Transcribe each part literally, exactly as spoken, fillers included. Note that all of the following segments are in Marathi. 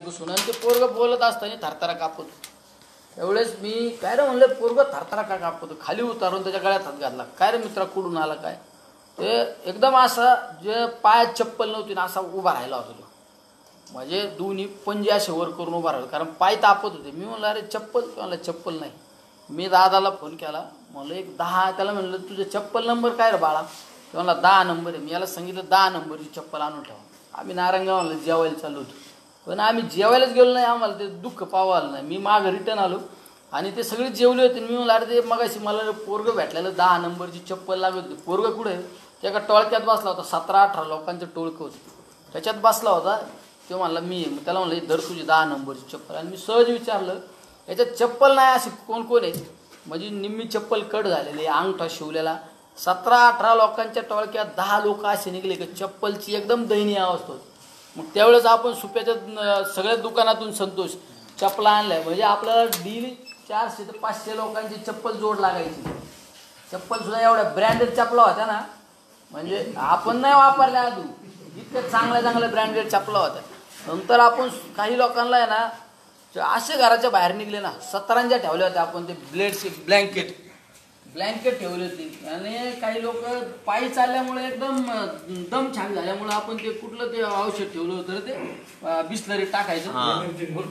बसून आणि ते पोरगं बोलत असताना थरथरा कापतो. त्यावेळेस मी काय रे म्हणलं, पोरगं थरथरा का कापतो. खाली उतारून त्याच्या गळ्यात हात घातला. काय रे मित्रा कुठून आला काय? ते एकदम असा जे पायात चप्पल नव्हती ना असा उभा राहिला होता तो. म्हणजे दोन्ही पंजे असे वर करून उभा राहिला, कारण पाय तापत होते. मी म्हणलं अरे चप्पल, मला चप्पल नाही. मी दादाला फोन केला, म्हणलं एक दहा, त्याला म्हणलं तुझं चप्पल नंबर काय रे बाळा? ते म्हणला दहा नंबर आहे. मी याला सांगितलं दहा नंबरची चप्पल आणून ठेवा. आम्ही नारायणगाव म्हणलं जेवायला चाललो होतो, पण आम्ही जेवायलाच गेलो नाही. आम्हाला ते दुःख पाहावं आलं नाही. मी मागं रिटर्न आलो आणि ते सगळे जेवले होते. मी म्हणलं अरे ते मगाशी मला पोरगं भेटलेलं दहा नंबरची चप्पल लागत होती. पोरगं कुठे आहे? ते एका टोळक्यात बसला होता. सतरा अठरा लोकांचं टोळकं होतं, त्याच्यात बसला होता. तो म्हणला मी मग त्याला म्हणलं दर तुझी दहा नंबरची चप्पल. आणि मी सहज विचारलं याच्यात चप्पल नाही असे कोण कोण आहे? म्हणजे निम्मी चप्पल कट झालेली, अंगठा शिवलेला. सतरा अठरा लोकांच्या टोळक्यात दहा लोक असे निघले की चप्पलची एकदम दयनीय अवस्था होती. मग त्यावेळेस आपण सुप्याच्या सगळ्या दुकानातून संतोष चपला आणल्या, म्हणजे आपल्याला डेली चारशे ते पाचशे लोकांची चप्पल जोड लागायची. चप्पलसुद्धा एवढ्या ब्रँडेड चपला होत्या ना, म्हणजे आपण नाही वापरल्या आधी, इतक्या चांगल्या चांगल्या ब्रँडेड चपला होत्या. नंतर आपण काही लोकांना आहे ना असे घराच्या बाहेर निघले ना, सतरांच्या ठेवल्या होत्या आपण. ते ब्लेडचे ब्लँकेट ब्लँकेट ठेवली होती. आणि काही लोक पायी चालल्यामुळे एकदम दम छान झाल्यामुळे आपण ते कुठलं ते औषध ठेवलं होतं ते बिस्लरी टाकायचं,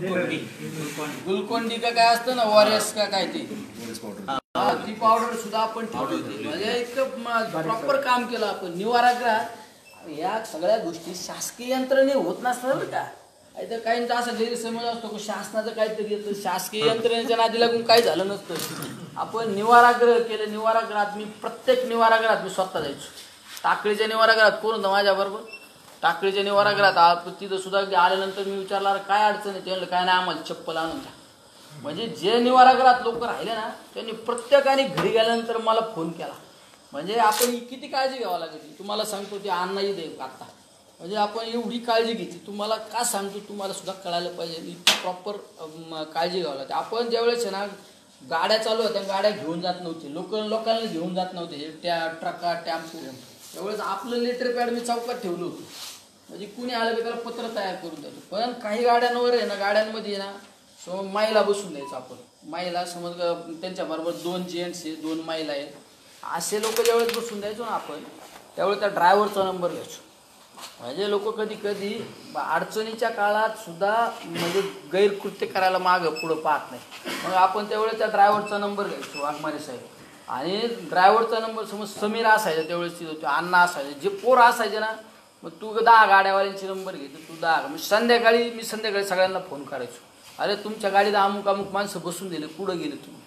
गुलकोंडी का काय असतं ना, वॉरियस का काय ते, ती पावडर सुद्धा आपण ठेवली होती. म्हणजे इतकं प्रॉपर काम केलं आपण. निवारागृहात या सगळ्या गोष्टी शासकीय यंत्रणे होत नसतात का? तर काहींचा असा गैरसमज असतो की शासनाचं काहीतरी येतं, शासकीय यंत्रणेच्या नादी लागून काही झालं नसतं. आपण निवारागृह केलं. निवारागृहात मी प्रत्येक निवारागृहात मी स्वतः जायचो. टाकळीच्या निवारागृहात कोण होतं माझ्याबरोबर? टाकळीच्या निवारागृहात तिथं सुद्धा आल्यानंतर मी विचारला काय अडचण आहे? ते म्हणलं काय नाही, आम्हाला चप्पल आणून द्या. म्हणजे जे निवारागृहात लोक राहिले ना त्यांनी प्रत्येकाने घरी गेल्यानंतर मला फोन केला. म्हणजे आपण किती काळजी घ्यावं लागेल तुम्हाला सांगतो. ते अन्नाही दे आता, म्हणजे आपण एवढी काळजी घेतली. तुम्हाला का सांगतो, तुम्हाला सुद्धा कळायला पाहिजे. इतकी प्रॉपर काळजी घ्यावं लागते. आपण ज्यावेळेस ना गाड्या चालू होत्या, गाड्या घेऊन जात नव्हते लोक, लोकांना घेऊन जात नव्हते त्या ट्रका टॅम्पो. त्यावेळेस आपलं लेटर पॅड मी चौकात ठेवलं होतं, म्हणजे कुणी आलं की त्याला पत्र तयार करून द्यायचं. पण काही गाड्यांवर आहे ना, गाड्यांमध्ये ना सो महिला बसून द्यायचं आपण. महिला समज त्यांच्याबरोबर दोन जेंट्स आहे, दोन महिला आहेत, असे लोक ज्यावेळेस बसून द्यायचो ना आपण, त्यावेळेस त्या ड्रायव्हरचा नंबर घ्यायचो. म्हणजे लोक कधी कधी अडचणीच्या काळात सुद्धा म्हणजे गैरकृत्य करायला मागं पुढं पाहत नाही. मग आपण त्यावेळेस त्या ड्रायव्हरचा नंबर घ्यायचो, वाघमारे साहेब. आणि ड्रायव्हरचा नंबर समज समीर असायचा त्यावेळेस, तिथं अण्णा असायचे, जे पोर असायचे ना, मग तू दहा गाड्यावाल्यांचे नंबर घ्यायचो, तू दहा. मग संध्याकाळी मी संध्याकाळी सगळ्यांना फोन करायचो, अरे तुमच्या गाडीत अमुक अमुक माणसं बसून दिले, कुठं गेले तुम्ही,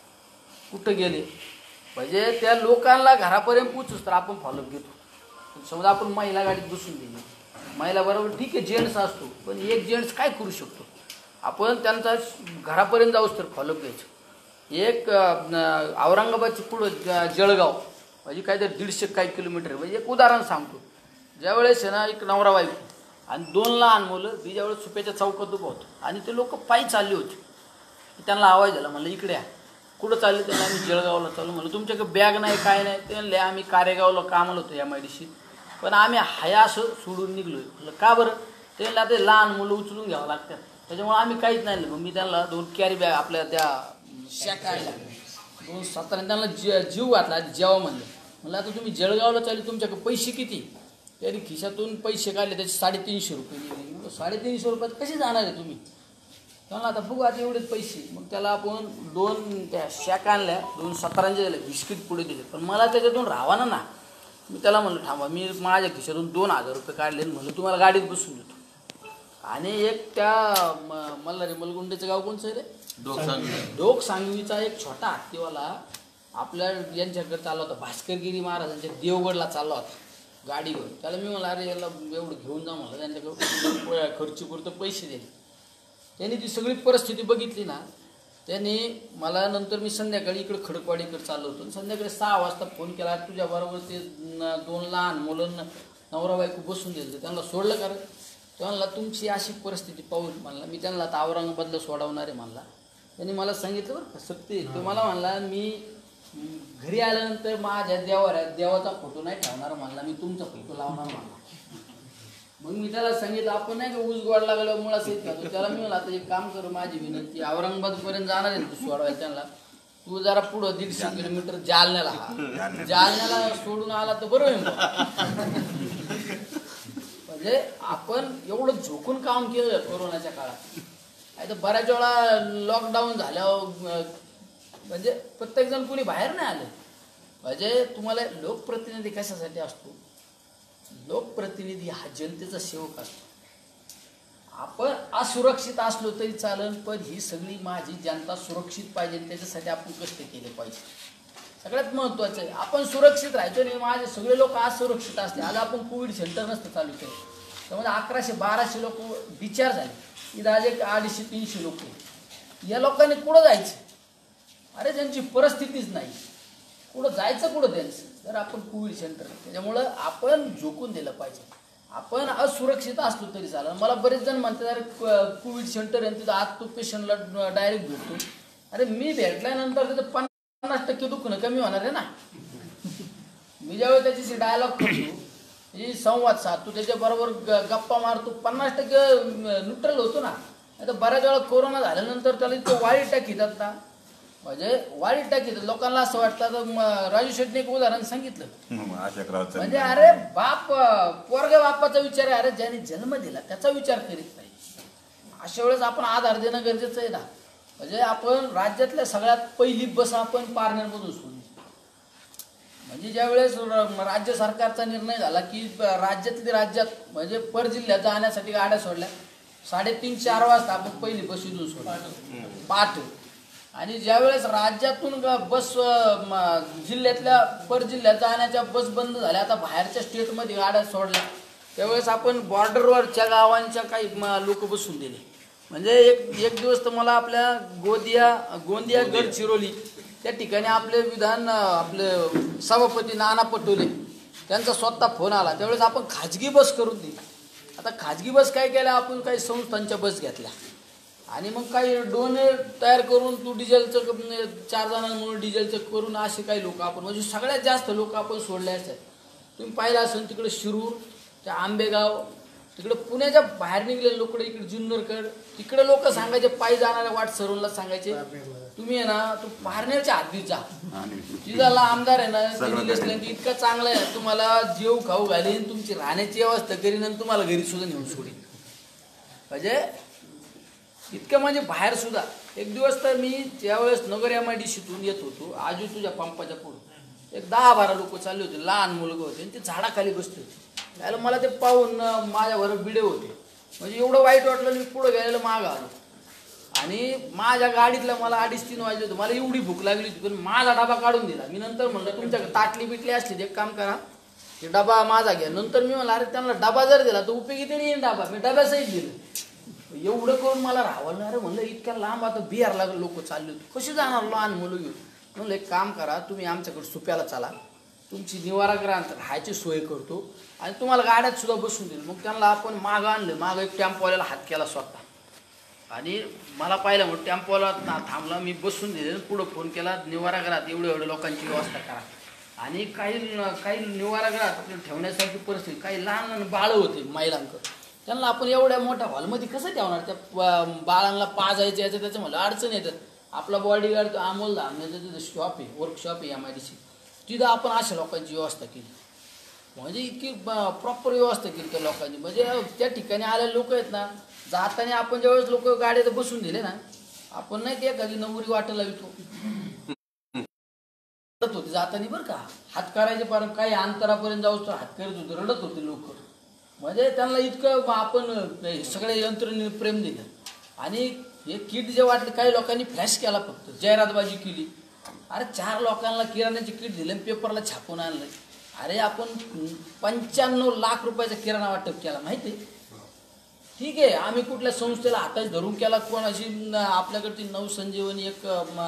कुठं गेले? म्हणजे त्या लोकांना घरापर्यंत पोचूच तर आपण फॉलोअप घेतो. समजा आपण महिला गाडीत बसून दिली, महिला बरोबर ठीक आहे जेंट्स असतो, पण एक जेंट्स काय करू शकतो आपण त्यांचा घरापर्यंत जाऊच तर फॉलोअप घ्यायचं. एक औरंगाबादची पुढं जळगाव म्हणजे काहीतरी दीडशे काही किलोमीटर. म्हणजे एक उदाहरण सांगतो. ज्यावेळेस ना एक नवरा बायको आणि दोन लहान मुलं मी ज्यावेळेस सुप्याच्या चौकात उभं होतो आणि ते लोक पायी चालले होते, त्यांना आवाज झाला, म्हणलं इकडे या. कुठं चालले? त्यांना आम्ही जळगावला चालू. म्हणलं तुमच्याकडे बॅग नाही काय नाही? ते म्हणले आम्ही कारेगावला कामाला होतो एम आय डी सी, पण आम्ही हाया असं सोडून निघलो. म्हटलं का बरं? ते म्हणलं आता लहान मुलं उचलून घ्यावं लागतात, त्याच्यामुळे आम्ही काहीच नाही. मग मी त्यांना दोन कॅरी बॅग आपल्या त्या शाकाळल्या दोन सातारा त्यांना ज जीव घातला जेव्हा म्हणलं. म्हणलं आता तुम्ही जळगावला चालले, तुमच्याकडे पैसे किती? त्यांनी खिशातून पैसे काढले, त्याचे साडेतीनशे रुपये दिले. साडेतीनशे रुपयात कसे जाणार आहे तुम्ही? त्याला आता बघू आता एवढेच पैसे. मग त्याला आपण दोन त्या शॅक आणल्या, दोन सतरांचे दिले, बिस्किट पुढे दिले. पण मला त्याच्यातून राहावा ना. मी त्याला म्हणलं थांबा, मी माझ्या खिशातून दोन हजार रुपये काढले, म्हणलं तुम्हाला गाडीत बसून देतो. आणि एक त्या म मल्हारी मलगुंडेचं गाव कोणचं आहे रे? डोक सांगवीचा एक छोटा हत्तीवाला आपल्या यांच्याकडे चालला होता, भास्करगिरी महाराजांच्या देवगडला चालला होता गाडीवर. त्याला मी म्हणलं अरे याला एवढं घेऊन जा म्हणलं, त्यांच्याकडे खर्चीपुरतं पैसे दिले. त्यांनी ती सगळी परिस्थिती बघितली ना, त्याने मला नंतर मी संध्याकाळी इकडे खडकवाडीकडे चाललो होतो. संध्याकाळी सहा वाजता फोन केला, तुझ्याबरोबर ते दोन लहान मुलं नवरा बायको बसून दिले, त्यांना सोडलं कारण ते म्हणला तुमची अशी परिस्थिती पाहून म्हणला मी त्यांना आता औरंगाबादला सोडवणार आहे म्हणला. त्यांनी मला सांगितलं बरं का सक्ती. तो मला म्हणला मी घरी आल्यानंतर माझ्या देवाऱ्यात देवाचा फोटो नाही ठेवणार म्हणला, मी तुमचा फोटो लावणार म्हणला. मग मी त्याला सांगितलं आपण नाही का ऊस गोड लागलं मुळा सहित खातो. त्याला मी म्हणलं आता एक काम कर, माझी विनंती, औरंगाबाद पर्यंत जाणार आहे तू सोडवायला त्यांना, तू जरा पुढं दीडशे किलोमीटर जालन्याला हा जालन्याला सोडून आला तर बरं होईल. म्हणजे आपण एवढं झोकून काम केलं कोरोनाच्या काळात. नाही तर बऱ्याच वेळा लॉकडाऊन झाल्यावर म्हणजे प्रत्येक जण कुणी बाहेर नाही आलं. म्हणजे तुम्हाला लोकप्रतिनिधी कशासाठी असतो? लोकप्रतिनिधी हा जनतेचा सेवक असतो. आपण असुरक्षित असलो तरी चालेल, पण ही सगळी माझी जनता सुरक्षित पाहिजे, त्याच्यासाठी आपण कष्ट केले पाहिजे. सगळ्यात महत्त्वाचं आहे आपण सुरक्षित राहायचो नाही. माझे सगळे लोक असुरक्षित असते. आज आपण कोविड सेंटर नसतं चालू केलं, त्यामध्ये अकराशे बाराशे लोक डिस्चार्ज झाले. इथं आज एक अडीचशे तीनशे लोक. या लोकांनी कुठं जायचं? अरे ज्यांची परिस्थितीच नाही, कुठं जायचं कुठं त्यांचं? तर आपण कोविड सेंटर, त्याच्यामुळं आपण झोकून दिलं पाहिजे. आपण असुरक्षित असलो तरी चालेल. मला बरेच जण म्हणतात अरे कोविड सेंटर आहे तिथं आत तो पेशंटला डायरेक्ट भेटतो. अरे मी भेटल्यानंतर तिथं पन्नास टक्के दुखणं कमी होणार आहे ना. मी ज्यावेळेस त्याच्याशी डायलॉग करतो, त्याची संवाद साधतो, त्याच्याबरोबर गप्पा मारतो, पन्नास टक्के न्यूट्रल होतो ना. आता बऱ्याच वेळा कोरोना झाल्यानंतर त्याला इतकं वाईट टाकीतात ना, म्हणजे वाईट टाकीतात. लोकांना असं वाटतं. राजू शेट्टीने एक उदाहरण सांगितलं, म्हणजे अरे बाप पोरग्या बापाचा विचार आहे. अरे ज्याने जन्म दिला त्याचा विचार करीत नाही. अशा वेळेस आपण आधार देणं गरजेचं आहे ना. म्हणजे आपण राज्यातल्या सगळ्यात पहिली बस आपण पारनेरमधून सोडली. म्हणजे ज्यावेळेस राज्य सरकारचा निर्णय झाला की राज्यातल्या राज्यात म्हणजे पर जिल्ह्यात जाण्यासाठी गाड्या सोडल्या, साडेतीन चार वाजता आपण पहिली बस इथून सोडली पाठ. आणि ज्यावेळेस राज्यातून बस जिल्ह्यातल्या पर जिल्ह्यात जाण्याच्या बस बंद झाल्या, आता बाहेरच्या स्टेटमध्ये गाड्या सोडल्या, त्यावेळेस आपण बॉर्डरवरच्या गावांच्या काही लोक बसून दिले. म्हणजे एक एक दिवस तर मला आपल्या गोंदिया गोंदिया गडचिरोली त्या ठिकाणी आपले विधान आपले सभापती नाना पटोले त्यांचा स्वतः फोन आला. त्यावेळेस आपण खाजगी बस करून दिली. आता खाजगी बस काय केल्या, आपण काही संस्थांच्या बस घेतल्या आणि मग काही डोने तयार करून तू डिझेलचं चार जणांना म्हणून डिझेलचं करून असे काही लोक आपण म्हणजे सगळ्यात जास्त लोक आपण सोडले असतात. तुम्ही पाहिलं असेल तिकडे शिरूर, त्या आंबेगाव, तिकडे पुण्याच्या बाहेर निघलेले लोक, इकडे जुन्नरकड, तिकडे लोक सांगायचे पायी जाणाऱ्या वाट सरूनला सांगायचे तुम्ही आहे ना तू पारनेरच्या हद्दीत जा. जिल्ह्याला आमदार आहे ना की इतका चांगला आहे, तुम्हाला जेव खाऊ घालीन, तुमची राहण्याची व्यवस्था करीन आणि तुम्हाला घरी सुद्धा नेऊन सोडीन. म्हणजे इतकं म्हणजे बाहेर सुद्धा. एक दिवस तर मी ज्यावेळेस नगर एम आय डी सीतून येत होतो, आजू तुझ्या पंपाच्या पुढं एक दहा बारा लोक चालले होते, लहान मुलगं होते आणि ते झाडाखाली बसले होते. त्याला मला ते पाहून माझ्यावर बिडे होते. म्हणजे एवढं वाईट वाटलं, मी पुढं गेलेलं मागं आलो आणि माझ्या गाडीतलं मला अडीच तीन वाजले होते. मला एवढी भूक लागली होती, पण माझा डबा काढून दिला. मी नंतर म्हणलं तुमच्या ताटली बिटली असली एक काम करा, ते डबा माझा घ्या. नंतर मी म्हणलं अरे त्यांना डबा जर दिला तर उपयोगी तरी येईन डबा. मी डब्यासहित दिलं. एवढं करून मला राहावं. अरे म्हणलं इतक्या लांब आता बिहारला लोक चालले होते, कशी जाणार लहान मुलं घेऊन. म्हणलं एक काम करा, तुम्ही आमच्याकडे सुप्याला चला, तुमची निवारागृहात राहायची सोय करतो आणि तुम्हाला गाड्यात सुद्धा बसून दिलं. मग त्यांना आपण मागं आणलं. मागं एक टेम्पोवाल्याला हात केला स्वतः आणि मला पाहिलं मग टेम्पोवाला थांबला. मी बसून दिले, पुढं फोन केला निवारागृहात एवढ्या एवढ्या लोकांची व्यवस्था करा. आणि काही काही निवारागृहात ठेवण्यासारखी परिस्थिती, काही लहान लहान बाळं होते महिलांकडे, त्यांना आपण एवढ्या मोठ्या हॉलमध्ये कसं ठेवणार? त्या बाळांना पाजायचं याचं त्याचं म्हणलं अडचण येतं. आपला बॉडीगार्ड अमोल धामण्याचं तिथं शॉप आहे, वर्कशॉप आहे एम आय डी सी, तिथं आपण अशा लोकांची व्यवस्था केली. म्हणजे इतकी प्रॉपर व्यवस्था केली त्या लोकांनी. म्हणजे त्या ठिकाणी आलेले लोक आहेत ना, जाताना आपण ज्यावेळेस लोक गाडीत बसून दिले ना, आपण नाही ते एखादी नवरी वाटायला विकतो रडत होते जाताना बरं का, हात करायचे पार काही अंतरापर्यंत जाऊच हात करत होते, रडत होते लोक. म्हणजे त्यांना इतकं आपण सगळ्या यंत्रणेने प्रेम दिलं. आणि हे किट जे वाटलं, काही लोकांनी फ्लॅश केला, फक्त जाहिरातबाजी केली. अरे चार लोकांना किराण्याचे किट दिले, पेपरला छापून आणलं. अरे आपण पंच्याण्णव लाख रुपयाचा किराणा वाटप केला माहिती आहे. ठीक आहे, आम्ही कुठल्या संस्थेला हातात धरून केला, कोण अशी आपल्याकडची नवसंजीवनी एक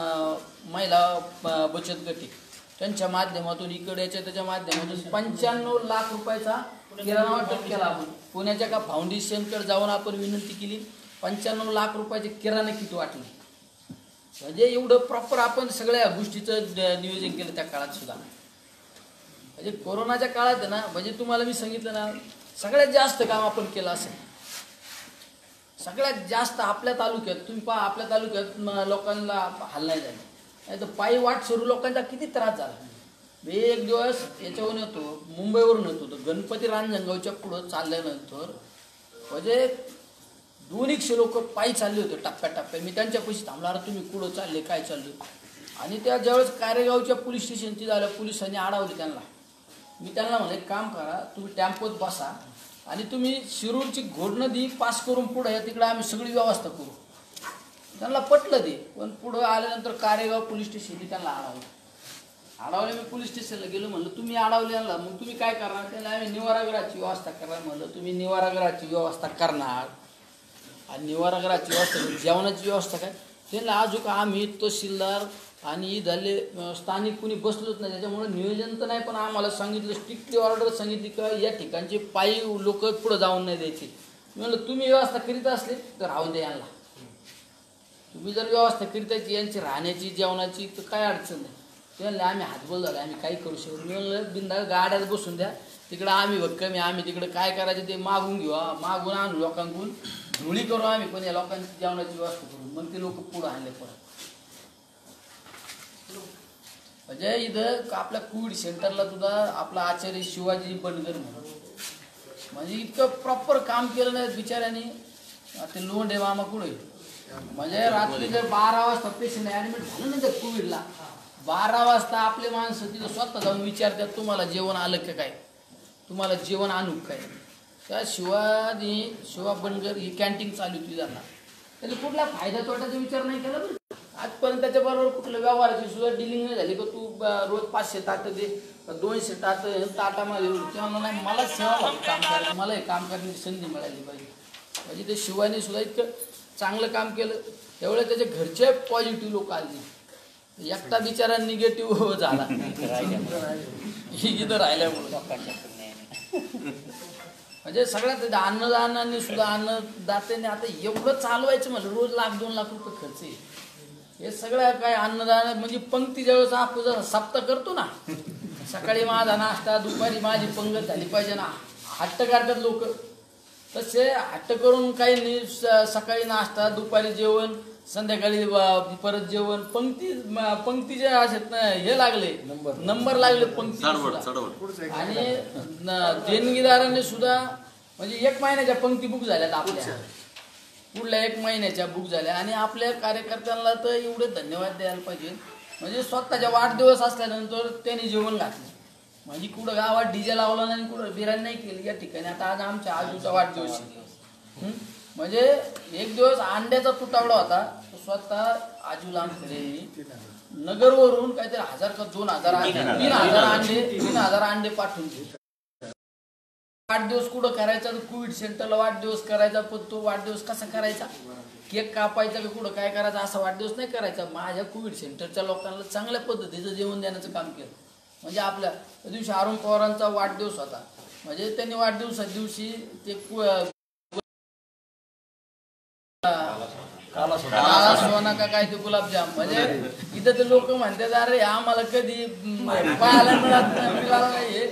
महिला बचत गट त्यांच्या माध्यमातून इकडे याच्या त्याच्या माध्यमातून पंच्याण्णव लाख रुपयाचा किराणा वाटप केला. आपण पुण्याच्या का फाउंडेशनकडे जाऊन आपण विनंती केली, पंच्याण्णव लाख रुपयाचे किराणा किट वाटले. म्हणजे एवढं प्रॉपर आपण सगळ्या गोष्टीचं नियोजन केलं त्या काळात सुद्धा. म्हणजे कोरोनाच्या काळात ना, म्हणजे तुम्हाला मी सांगितलं ना, सगळ्यात जास्त काम आपण केलं असेल, सगळ्यात जास्त आपल्या तालुक्यात. तुम्ही पहा आपल्या तालुक्यात लोकांना हाल नाही झाले, नाही तर पायी वाट सुरू लोकांचा किती त्रास झाला. मी एक दिवस याच्यावरून येतो, मुंबईवरून येतो, तर गणपती रांजणगावच्या पुढं चालल्यानंतर म्हणजे दोनशे लोक पायी चालले होते टप्प्याटप्प्या. मी त्यांच्यापाशी थांबला, अरे तुम्ही कुठं चालले, काय चालले. आणि त्या ज्यावेळेस कारेगावच्या पोलीस स्टेशनची झालं, पोलिसांनी अडवले त्यांना. मी त्यांना म्हणलं एक काम करा, तुम्ही टॅम्पोत बसा आणि तुम्ही शिरूरची घोड नदी पास करून पुढं या, तिकडं आम्ही सगळी व्यवस्था करू. त्यांना पटलं ते. पण पुढं आल्यानंतर कारेगाव पोलीस स्टेशनने त्यांना अडवलं. अडवले मी पोलीस स्टेशनला गेलो, म्हणलं तुम्ही अडवलेला मग तुम्ही काय करणार. त्यांना आम्ही निवारागृहाची व्यवस्था करणार. म्हणलं तुम्ही निवारागृहाची व्यवस्था करणार आणि निवारागृहाची व्यवस्था, जेवणाची व्यवस्था काय. त्यांना अजून आम्ही तहसीलदार आणि झाले स्थानिक कुणी बसलोच नाही, त्याच्यामुळे नियोजन तर नाही. पण आम्हाला सांगितलं, स्ट्रिक्टली ऑर्डर सांगितली का या ठिकाणचे पायी लोक पुढं जाऊन नाही द्यायचे. मी म्हणलं तुम्ही व्यवस्था करीत असले तर राहून द्या यांना. तुम्ही जर व्यवस्था करीत आहे यांची राहण्याची जेवणाची तर काय अडचण नाही. ते म्हणले आम्ही हातबोल झाला, आम्ही काही करू शकतो. मी म्हणलं बिंदा गाड्यात बसून द्या, तिकडं आम्ही भक्कमी आम्ही तिकडं काय करायचं ते मागून घेऊ, मागून आणू लोकांकडून, धुळी करू आम्ही, पण या लोकांची जेवणाची व्यवस्था करू. मग ते लोक पुढं आणले परत. म्हणजे इथं आपल्या कोविड सेंटरला सुद्धा आपला आचार्य शिवाजी बनगर म्हणून म्हणजे इतकं प्रॉपर काम केलं नाही बिचाऱ्यांनी. ते लोंढे मामा पुढे म्हणजे रात्री जर बारा वाजता पेशंट ॲडमिट झालं ना तर कोविडला, बारा वाजता आपले माणसं तिथं स्वतः जाऊन विचारतात तुम्हाला जेवण आलं का काय, तुम्हाला जेवण आणू काय. त्या शिवाजी शिवा बनगर ही कॅन्टीन चालू होती त्यांना. त्याने कुठला फायदा तोट्याचा विचार नाही केला बरं. आजपर्यंत त्याच्याबरोबर कुठलं व्यवहाराची सुद्धा डिलिंग नाही झाली का तू रोज पाचशे ताटं दे, दोनशे ताट ताटामध्ये तेव्हा नाही. मला सेवा भावी काम करायचं, मला हे काम करण्याची संधी मिळाली पाहिजे. म्हणजे ते शिवानी सुद्धा इतकं चांगलं काम केलं, त्यावेळेस त्याचे घरचे पॉझिटिव्ह लोक आले. एकटा बिचारा निगेटिव्ह झाला इथं राहिल्यामुळे. म्हणजे सगळ्यात अन्नदानाने सुद्धा अन्नदात्याने आता एवढं चालवायचं म्हणलं, रोज लाख दोन लाख रुपये खर्च आहे. हे सगळं काय अन्नदान म्हणजे पंक्ती ज्यावेळेस आपण जर सप्ताह करतो ना, सकाळी माझा नाश्ता, दुपारी माझी पंगत झाली पाहिजे ना, हट्ट करतात लोक. तसे हट्ट करून काही नाही, सकाळी नाश्ता, दुपारी जेवण, संध्याकाळी परत जेवण. पंक्ती पंक्तीचे असेत ना हे लागले, नंबर लागले पंक्ती. आणि देणगीदारांनी सुद्धा म्हणजे एक महिन्याच्या पंक्ती बुक झाल्यात आपल्या, पुढल्या एक महिन्याच्या बुक झाल्या. आणि आपल्या कार्यकर्त्यांना तर एवढे धन्यवाद द्यायला पाहिजे. म्हणजे स्वतःच्या वाढदिवस असल्यानंतर त्यांनी जेवण घातलं. म्हणजे कुठं गावात डीजे लावला नाही, कुठं बिर्याणी नाही केली. या ठिकाणी आता आज आमच्या आजूचा वाढदिवस आहे. म्हणजे एक दिवस अंड्याचा तुटावडा होता, तो स्वतः आजूला आमकडे नगरवरून काहीतरी हजार का दोन हजार तीन हजार अंडे तीन हजार अंडे पाठवून दिले. वाढदिवस कुठं करायचा तर कोविड सेंटरला वाढदिवस करायचा. पण तो वाढदिवस कसा करायचा, केक कापायचा का कुठं काय करायचा असा वाढदिवस नाही करायचा. माझ्या कोविड सेंटरच्या लोकांना चांगल्या पद्धतीचं जेवण देण्याचं काम केलं. म्हणजे आपल्या त्या दिवशी अरुण पवारांचा वाढदिवस होता, म्हणजे त्यांनी वाढदिवसा दिवशी ते काला सोना का काय ते गुलाबजाम. म्हणजे इथं ते लोक म्हणतात अरे आम्हाला कधी पाहायला मिळत नाही.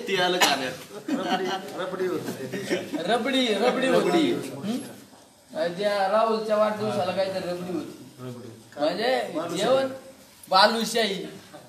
रबडी रबडी होती त्या राहुलच्या वाढदिवसाला काहीतरी रबडी होती. म्हणजे जेवण बालुशाही.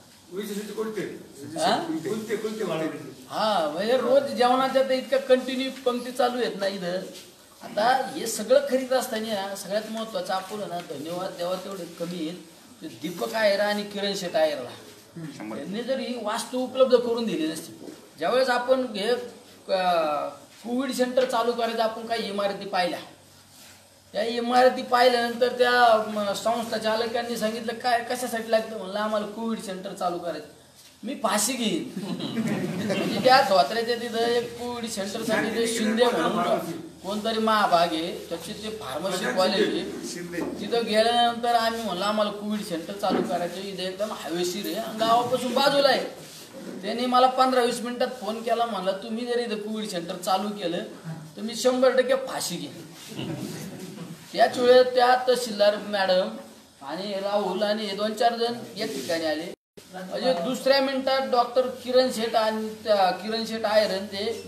हा म्हणजे रोज जेवणाच्या तर इतक्या कंटिन्यू पंक्ती चालू आहेत ना इथं. आता हे सगळं करीत असताना सगळ्यात महत्वाचं आपण ना धन्यवाद द्यावा तेवढे कमी आहेत. ते दीपक आयरा आणि किरण शेट आयरला त्यांनी जर ही वास्तू उपलब्ध करून दिली नसती. ज्यावेळेस आपण हे कोविड सेंटर चालू करायचं आपण काही इमारती पाहिल्या, त्या इमारती पाहिल्यानंतर त्या संस्था चालकांनी सांगितलं काय कशासाठी लागतं. म्हणलं आम्हाला कोविड सेंटर चालू करायचं. मी फाशी घेईन. म्हणजे त्या धोत्र्याच्या तिथं एक कोविड सेंटरसाठी ते शिंदे म्हणून कोणतरी महाभाग आहे, त्याचे ते फार्मसी कॉलेज आहे. तिथं गेल्यानंतर आम्ही म्हणलं आम्हाला कोविड सेंटर चालू करायचं. इथं एकदम हवेशीर आहे, गावापासून बाजूला आहे. त्यांनी मला पंधरा वीस मिनिटात फोन केला, म्हणला तुम्ही जर इथं कोविड सेंटर चालू केलं तर मी शंभर टक्के फाशी घेईन. त्याच वेळेस त्या तहसीलदार मॅडम आणि राहुल आणि हे दोन चार जण या ठिकाणी आले. म्हणजे दुसऱ्या मिनिटात डॉक्टर किरण शेट आणि किरण शेट आयरन ते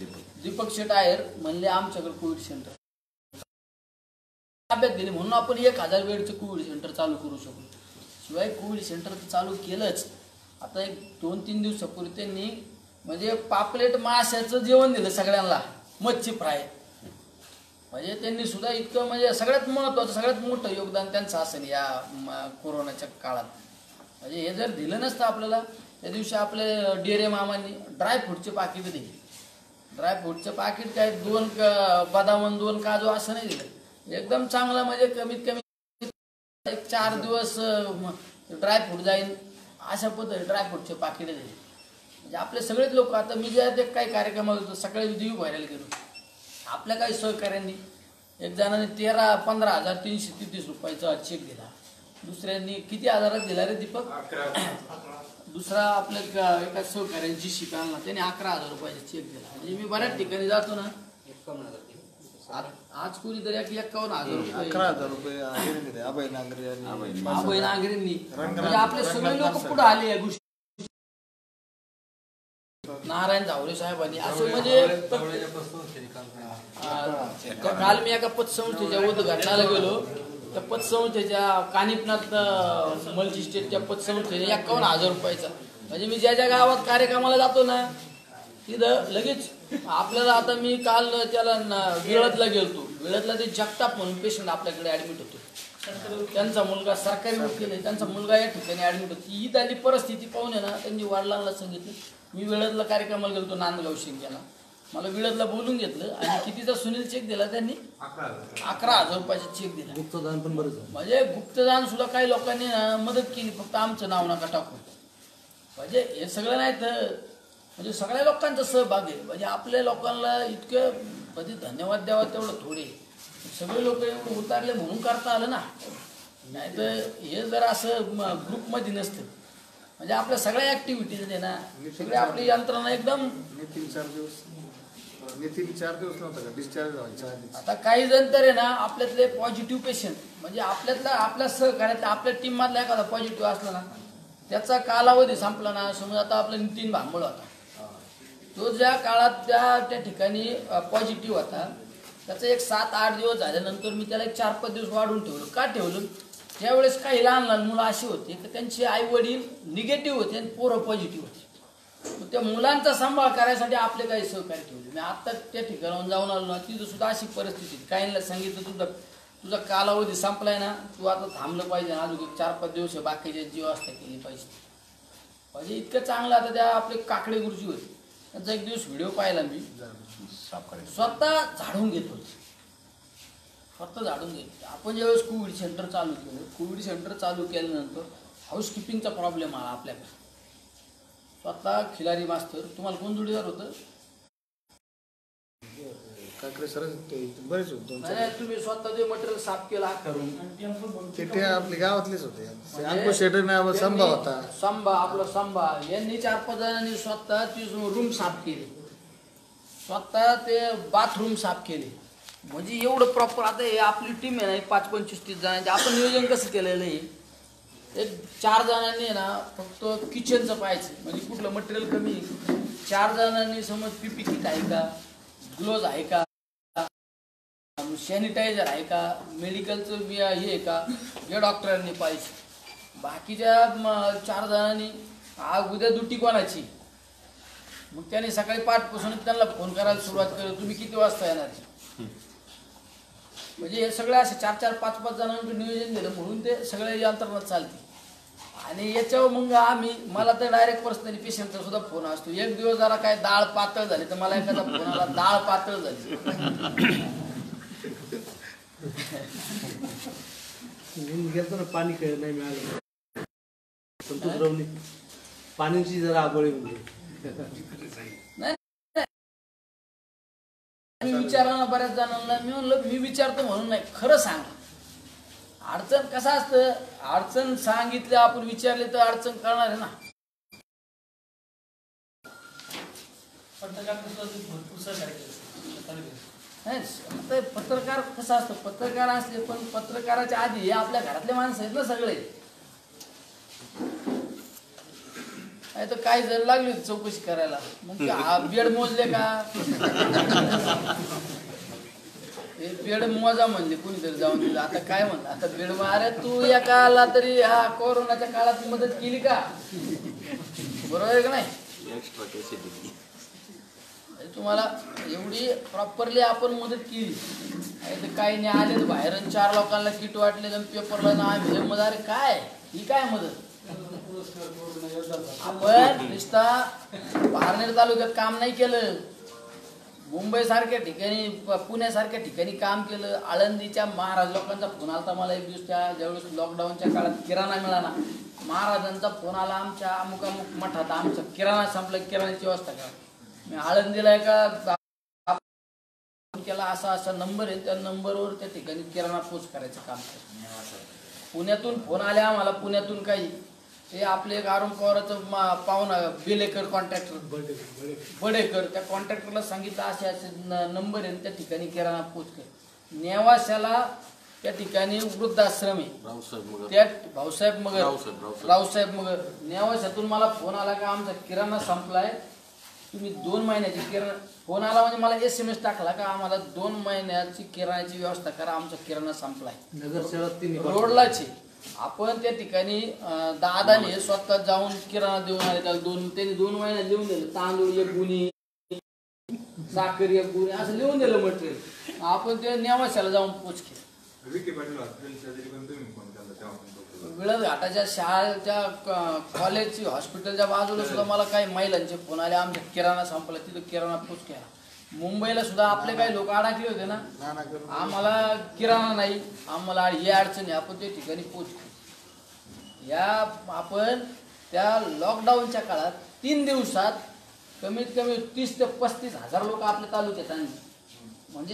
दीपक शेट आहेर म्हणले आमच्याकडे कोविड सेंटर ताब्यात गेले म्हणून आपण एक हजार बेडचं कोविड सेंटर चालू करू शकतो. शिवाय कोविड सेंटर तर चालू केलंच. आता एक दोन तीन दिवसापूर्वी त्यांनी म्हणजे पापलेट माशाचं जेवण दिलं सगळ्यांना, मच्छी फ्राय. म्हणजे त्यांनी सुद्धा इतकं म्हणजे सगळ्यात महत्त्वाचं सगळ्यात मोठं योगदान त्यांचं असेल या कोरोनाच्या काळात. म्हणजे हे जर दिलं नसतं आपल्याला त्या दिवशी आपले डेरे मामांनी ड्रायफ्रूटचे पाकिट दिले. ड्रायफ्रूटचं पाकिट काय दोन बदाम दोन काजू असं नाही दिलं, एकदम चांगलं म्हणजे कमीत कमी एक चार दिवस ड्रायफ्रूट जाईल अशा पद्धती ड्रायफ्रूटचे पाकिट दिले. म्हणजे आपले सगळेच लोक आता मी ज्या ते काही कार्यक्रमात होतो सकाळी देवी व्हायला गेलो, आपल्या काही सहकार्यांनी एक जणांनी तेरा पंधरा हजार तीनशे तेहतीस रुपयाचा चेक दिला. दुसऱ्यांनी किती हजारात दिला रे दीपक? दुसरा आपल्या एका सहकार्यांची शिकायला त्याने अकरा हजार रुपयाचा चेक दिला. म्हणजे मी बऱ्याच ठिकाणी जातो ना, आज कोणीतरी एक्कावन्न हजार रुपये अकरा हजार रुपये अभय नांगरे अभय नांगरेंनी म्हणजे आपले सगळे लोक पुढे आले या गोष्टी. नारायण झावरे साहेबांनी असं म्हणजे काल मी एका पतसंस्थेच्या उद्घाटनाला गेलो. त्या पतसंस्थेच्या कानिपनाथ मल्टी स्टेटच्या पतसंस्थेने एक्कावन्न हजार रुपयाचा. म्हणजे मी ज्या ज्या गावात कार्यक्रमाला जातो ना तिथं लगेच आपल्याला आता मी काल त्याला विळदला गेलतो. विळदला ते जगताप म्हणून पेशंट आपल्याकडे ऍडमिट होतो. त्यांचा मुलगा सरकारी वकील आहे, त्यांचा मुलगा या ठिकाणी ऍडमिट होतो. ही झाली परिस्थिती पाहून आहे ना त्यांनी वडिलांना सांगितलं मी विळदला कार्यक्रमाला गेलतो नांदगाव शिंग्याला, मला विळदला बोलून घेतलं आणि कितीचा सुनील चेक दिला त्यांनी अकरा हजार रुपयाचा चेक दिला. गुप्तदान पण बरं म्हणजे गुप्तदान सुद्धा काही लोकांनी मदत केली, फक्त आमचं नाव नका टाकू. म्हणजे हे सगळं नाही तर म्हणजे सगळ्या लोकांचा सहभाग आहे. म्हणजे आपल्या लोकांना इतकं म्हणजे धन्यवाद द्यावा तेवढं थोडे. सगळे लोक एवढं उतारले म्हणून करता आलं ना, नाही तर हे जर असं ग्रुपमध्ये नसतं म्हणजे आपल्या सगळ्या ऍक्टिव्हिटीज आहे ना सगळे आपली यंत्रणा एकदम तीन चार दिवस तीन चार दिवस नव्हता का डिस्चार्ज व्हायचा. आता काही जण तर आहे ना आपल्यातले पॉझिटिव्ह पेशंट म्हणजे आपल्यातला आपल्या सहकार्यातल्या आपल्या टीम मधला एखादा पॉझिटिव्ह असला ना त्याचा कालावधी संपला ना. समजा आता आपला नितीन भांबळ होता, तो ज्या काळात त्या त्या ठिकाणी पॉझिटिव्ह होता त्याचा एक सात आठ दिवस झाल्यानंतर मी त्याला एक चार पाच दिवस वाढून ठेवलं. का ठेवलं? त्यावेळेस काही लहान लहान मुलं अशी होती की त्यांचे आई वडील निगेटिव्ह होते आणि पोरं पॉझिटिव्ह होते. मग त्या मुलांचा सांभाळ करायसाठी आपले काही सहकार्य ठेवले. मी आता त्या ठिकाणाहून जाऊन आलो ना तिथं सुद्धा अशी परिस्थिती. काहींना सांगितलं तुझा तुझा कालावधी संपलाय ना, तू आता थांबलं पाहिजे, अजून एक चार पाच दिवस बाकीच्या जीवावस्था केली पाहिजे. म्हणजे इतकं चांगलं. आता त्या आपले काकडे गुरुजी होते त्यांचा एक दिवस व्हिडिओ पाहिला मी, स्वतः झाडून घेत होते, स्वतः झाडून घेत. आपण ज्यावेळेस कोविड सेंटर चालू केलं, कोविड सेंटर चालू केल्यानंतर हाऊसकीपिंगचा प्रॉब्लेम आला आपल्याकडे. स्वतः खिलारी मास्तर, तुम्हाला कोण जोडीदार होतं? काकडे सर बरेच होते. तुम्ही स्वतः ते मटेरियल साफ केला करून ते आपल्या गावातलेच होते. अंकुश शेटर संभा होता, संभा आपला संभा यांनी चार पाच जणांनी स्वतः ती रूम साफ केली, स्वतः ते बाथरूम साफ केले. म्हणजे एवढं प्रॉपर. आता हे आपली टीम आहे ना पाच पंचवीस तीस जणांची. आपण नियोजन कसं केलेलं आहे, एक चार जणांनी ना फक्त किचनचं पाहायचं म्हणजे कुठलं मटेरियल कमी. चार जणांनी समज पीपी किट आहे का, ग्लोव्ज आहे का, सॅनिटायझर आहे का, मेडिकलचं हे आहे का, या डॉक्टरांनी पाहिजे. बाकीच्या चार जणांनी आज उद्या ड्युटी कोणाची, मग त्याने सकाळी पाठपासून त्यांना फोन करायला सुरुवात केली तुम्ही किती वाजता येणार. म्हणजे हे सगळं असे चार चार पाच पाच जणांचं नियोजन दिलं म्हणून ते सगळे यंत्रणा चालते. आणि याच्यावर मग आम्ही मला तर डायरेक्ट पर्सनली पेशंटचा सुद्धा फोन असतो. एक दिवस जरा काय डाळ पातळ झाली तर मला एखादा फोन आला डाळ पातळ झाली. गेलतो ना पाणी खेळ नाही मिळालं पण तुझरवणी पाण्याची जरा आबळी म्हणजे नाही. मी विचारला ना बऱ्याच जणांना, मी म्हणलं मी विचारतो म्हणून नाही, खरं सांगा. अडचण कसं असतं, अडचण सांगितलं आपण विचारले तर अडचण कळणार आहे ना. नाही पत्रकार कसं असतं, पत्रकार असले पण पत्रकाराच्या आधी हे आपल्या घरातले माणसं आहेत ना सगळे. नाही तर काही जण लागली होती चौकशी करायला, मग ते हा बेड मोजले का, हे बेड मोजा म्हणले कुणीतरी जाऊन दिलं. आता काय म्हणलं, आता बेड अरे तू एका आला तरी हा कोरोनाच्या काळात मदत केली का, बरोबर आहे का नाही. तुम्हाला एवढी प्रॉपरली आपण मदत केली, काही नाही आले बाहेर चार लोकांना किट वाटले पेपरला ना आम्ही अरे काय ही काय मदत. आपण नुसता पारनेर तालुक्यात काम नाही केलं, मुंबई सारख्या ठिकाणी पुण्यासारख्या ठिकाणी काम केलं. आळंदीच्या महाराज लोकांचा फोन आला मला एक दिवस, त्या ज्यावेळेस लॉकडाऊनच्या काळात किराणा मिळाला, महाराजांचा फोन आला आमच्या अमुक अमुक मठात आमचा किराणा संपला, किराणाची व्यवस्था करा. मी आळंदीला एका केला, असा असा नंबर आहे, त्या नंबरवर त्या ठिकाणी किराणा पोच करायचं काम केलं. पुण्यातून फोन आले आम्हाला, पुण्यातून काही ते आपले एक अरुण पवाराचं पाहुणा बेलेकर कॉन्ट्रॅक्टर बडेकर, त्या कॉन्ट्रॅक्टरला सांगितलं असे असे नंबर आहे, त्या ठिकाणी किराणा पोच कर. नेवाशाला त्या ठिकाणी वृद्धाश्रम आहे, त्या भाऊसाहेब मगर रावसाहेब मगर नेवाशातून मला फोन आला का आमचा किराणा संपलाय, तुम्ही दोन महिन्याची किराणा, फोन आला म्हणजे मला एस एम एस टाकला का आम्हाला दोन महिन्याची किराण्याची व्यवस्था करा, आमचा किराणा संपलाय. रोडलाच आपण त्या ठिकाणी दादाने स्वतः जाऊन किराणा देऊन आले, त्याला दोन त्यांनी दोन महिन्यात लिहून दिलं, तांदूळ एक गुणी, साखर एक गुणी असं लिहून दिलं मटेरियल. आपण ते नेवाशाला जाऊन पोच केलं. विळद घाटाच्या शाळेच्या कॉलेजची हॉस्पिटलच्या बाजूला सुद्धा मला काही महिलांचे फोन आले, आमच्या किराणा संपला, तिथं किराणा पोच केला. मुंबईला सुद्धा आपले काही लोक अडकले होते ना, आम्हाला किराणा नाही, आम्हाला ही अडचणी, आपण त्या ठिकाणी पोच केली. या आपण त्या लॉकडाऊनच्या काळात तीन दिवसात कमीत कमी तीस ते पस्तीस हजार लोक आपल्या तालुक्यात आणले. म्हणजे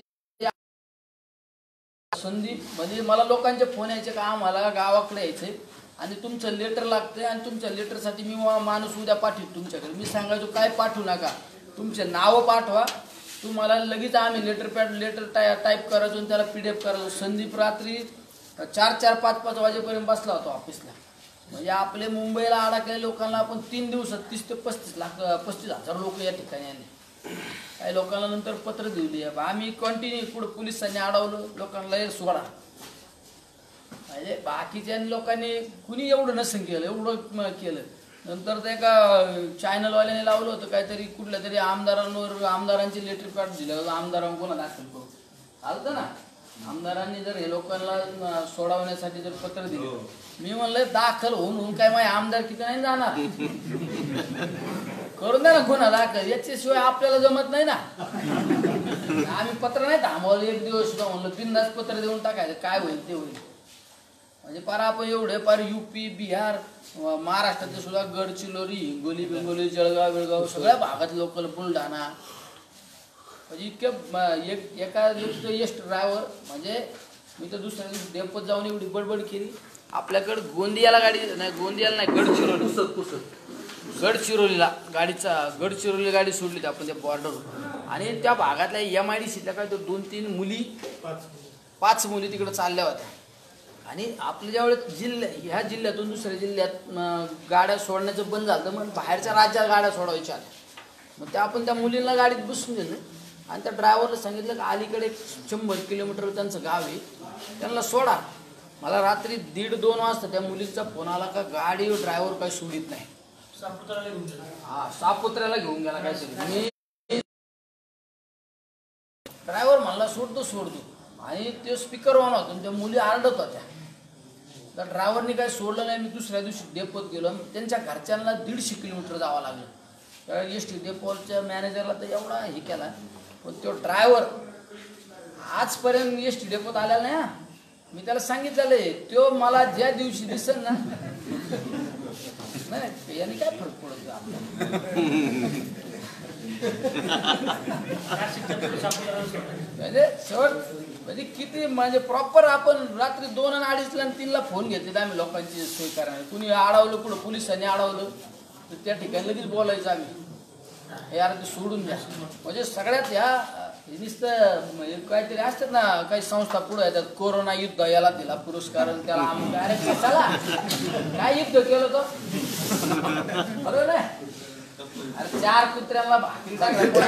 संदीप म्हणजे मला लोकांचे फोन यायचे का आम्हाला गावाकडे यायचे आणि तुमचं लेटर लागतंय आणि तुमच्या लेटरसाठी मी माणूस उद्या पाठवतो तुमच्याकडे. मी सांगायचो काय पाठवू नका, तुमचे नावं पाठवा, तुम्हाला लगेच आम्ही लेटर पॅड लेटर टाय टाईप करायचो आणि त्याला पी डी एफ करायचो. संदीप रात्री चार चार पाच पाच वाजेपर्यंत बसला होता ऑफिसला. म्हणजे आपले मुंबईला अडकलेल्या लोकांना आपण तीन दिवसात तीस ते पस्तीस लाख पस्तीस हजार लोक या ठिकाणी आले. काही लोकांना नंतर पत्र दिली, आम्ही कंटिन्यू पुढे पोलिसांनी अडवलं, लोकांना सोडा. म्हणजे बाकीच्या लोकांनी कुणी एवढं नसन केलं, एवढं केलं. नंतर ते एका चॅनलवाल्याने लावलं होतं काहीतरी, कुठल्या तरी आमदारांवर आमदारांची लेटर पॅड दिलं, आमदारांवर गुन्हा दाखल करू चालतं ना. आमदारांनी जर हे लोकांना सोडवण्यासाठी जर पत्र दिलं, मी म्हणलं दाखल होऊन होऊन काय माझे आमदार किती नाही जाणार, करून द्या ना गुन्हा दाखल, याच्याशिवाय आपल्याला जमत नाही ना. आम्ही पत्र नाही थांबवलं एक दिवस सुद्धा, म्हणलं बिनधास्त पत्र देऊन टाकायचं, काय होईल ते होईल. म्हणजे पार आपण एवढे पार युपी बिहार महाराष्ट्रातले सुद्धा गडचिरोली हिंगोली बिंगोली जळगाव बेळगाव सगळ्या भागात लोकल, बुलढाणा, म्हणजे इतके एक एका एस ड्रायव्हर. म्हणजे मी तर दुसऱ्या दिवशी डेपोत जाऊन एवढी बडबड केली. आपल्याकडे गोंदियाला गाडी नाही, गोंदियाला नाही गडचिरोली पुसत पुसत गडचिरोलीला गाडीचा गडचिरोली गाडी सोडली होती आपण त्या बॉर्डरवर. आणि त्या भागातल्या एम आय डी सीतल्या काय तर दोन तीन मुली पाच मुली तिकडे चालल्या होत्या. आणि आपल्या ज्यावेळेस जिल्ह्या ह्या जिल्ह्यातून दुसऱ्या जिल्ह्यात गाड्या सोडण्याचं बंद झालं, मग बाहेरच्या राज्यात गाड्या सोडवायच्या आल्या. मग त्या आपण त्या मुलींना गाडीत बसून दिलं आणि त्या ड्रायव्हरला सांगितलं की अलीकडे शंभर किलोमीटर त्यांचं गाव आहे, त्यांना सोडा. मला रात्री दीड दोन वाजता त्या मुलीचा फोन आला का गाडी ड्रायव्हर काही सोडित नाही, हा सापुत्र्याला घेऊन गेला काय तरी. मी ड्रायव्हर म्हणला सोडतो सोडतो आणि ते स्पीकर ऑन होतो, त्या मुली आरडत होत्या. तर ड्रायव्हरनी काही सोडलं नाही. मी दुसऱ्या दिवशी डेपोत गेलो, त्यांच्या घरच्यांना दीडशे किलोमीटर जावं लागलं. तर एस टी डेपोच्या मॅनेजरला तर एवढा हे केला, पण तो ड्रायव्हर आजपर्यंत एस टी डेपोत आलेला नाही. मी त्याला सांगितलेलं आहे, तो मला ज्या दिवशी दिसेल ना, नाही याने काय फरक पडत आपल्याला. म्हणजे शेवट म्हणजे किती म्हणजे प्रॉपर आपण रात्री दोन आणि अडीचला आणि तीनला फोन घेतले आम्ही लोकांची सोय करायला. कुणी अडवलं, कुठं पोलिसांनी अडवलं तर त्या ठिकाणी लगेच बोलायचं आम्ही, यार ते सोडून द्या. म्हणजे सगळ्यात ह्या नुसतं काहीतरी असतात ना, काही संस्था पुढे येतात, कोरोना युद्ध याला दिला पुरस्कार, त्याला आम्ही अरे कशाला काय युद्ध केलं तो बरोबर आहे. अरे चार कुत्र्यांना भाकरी टाकला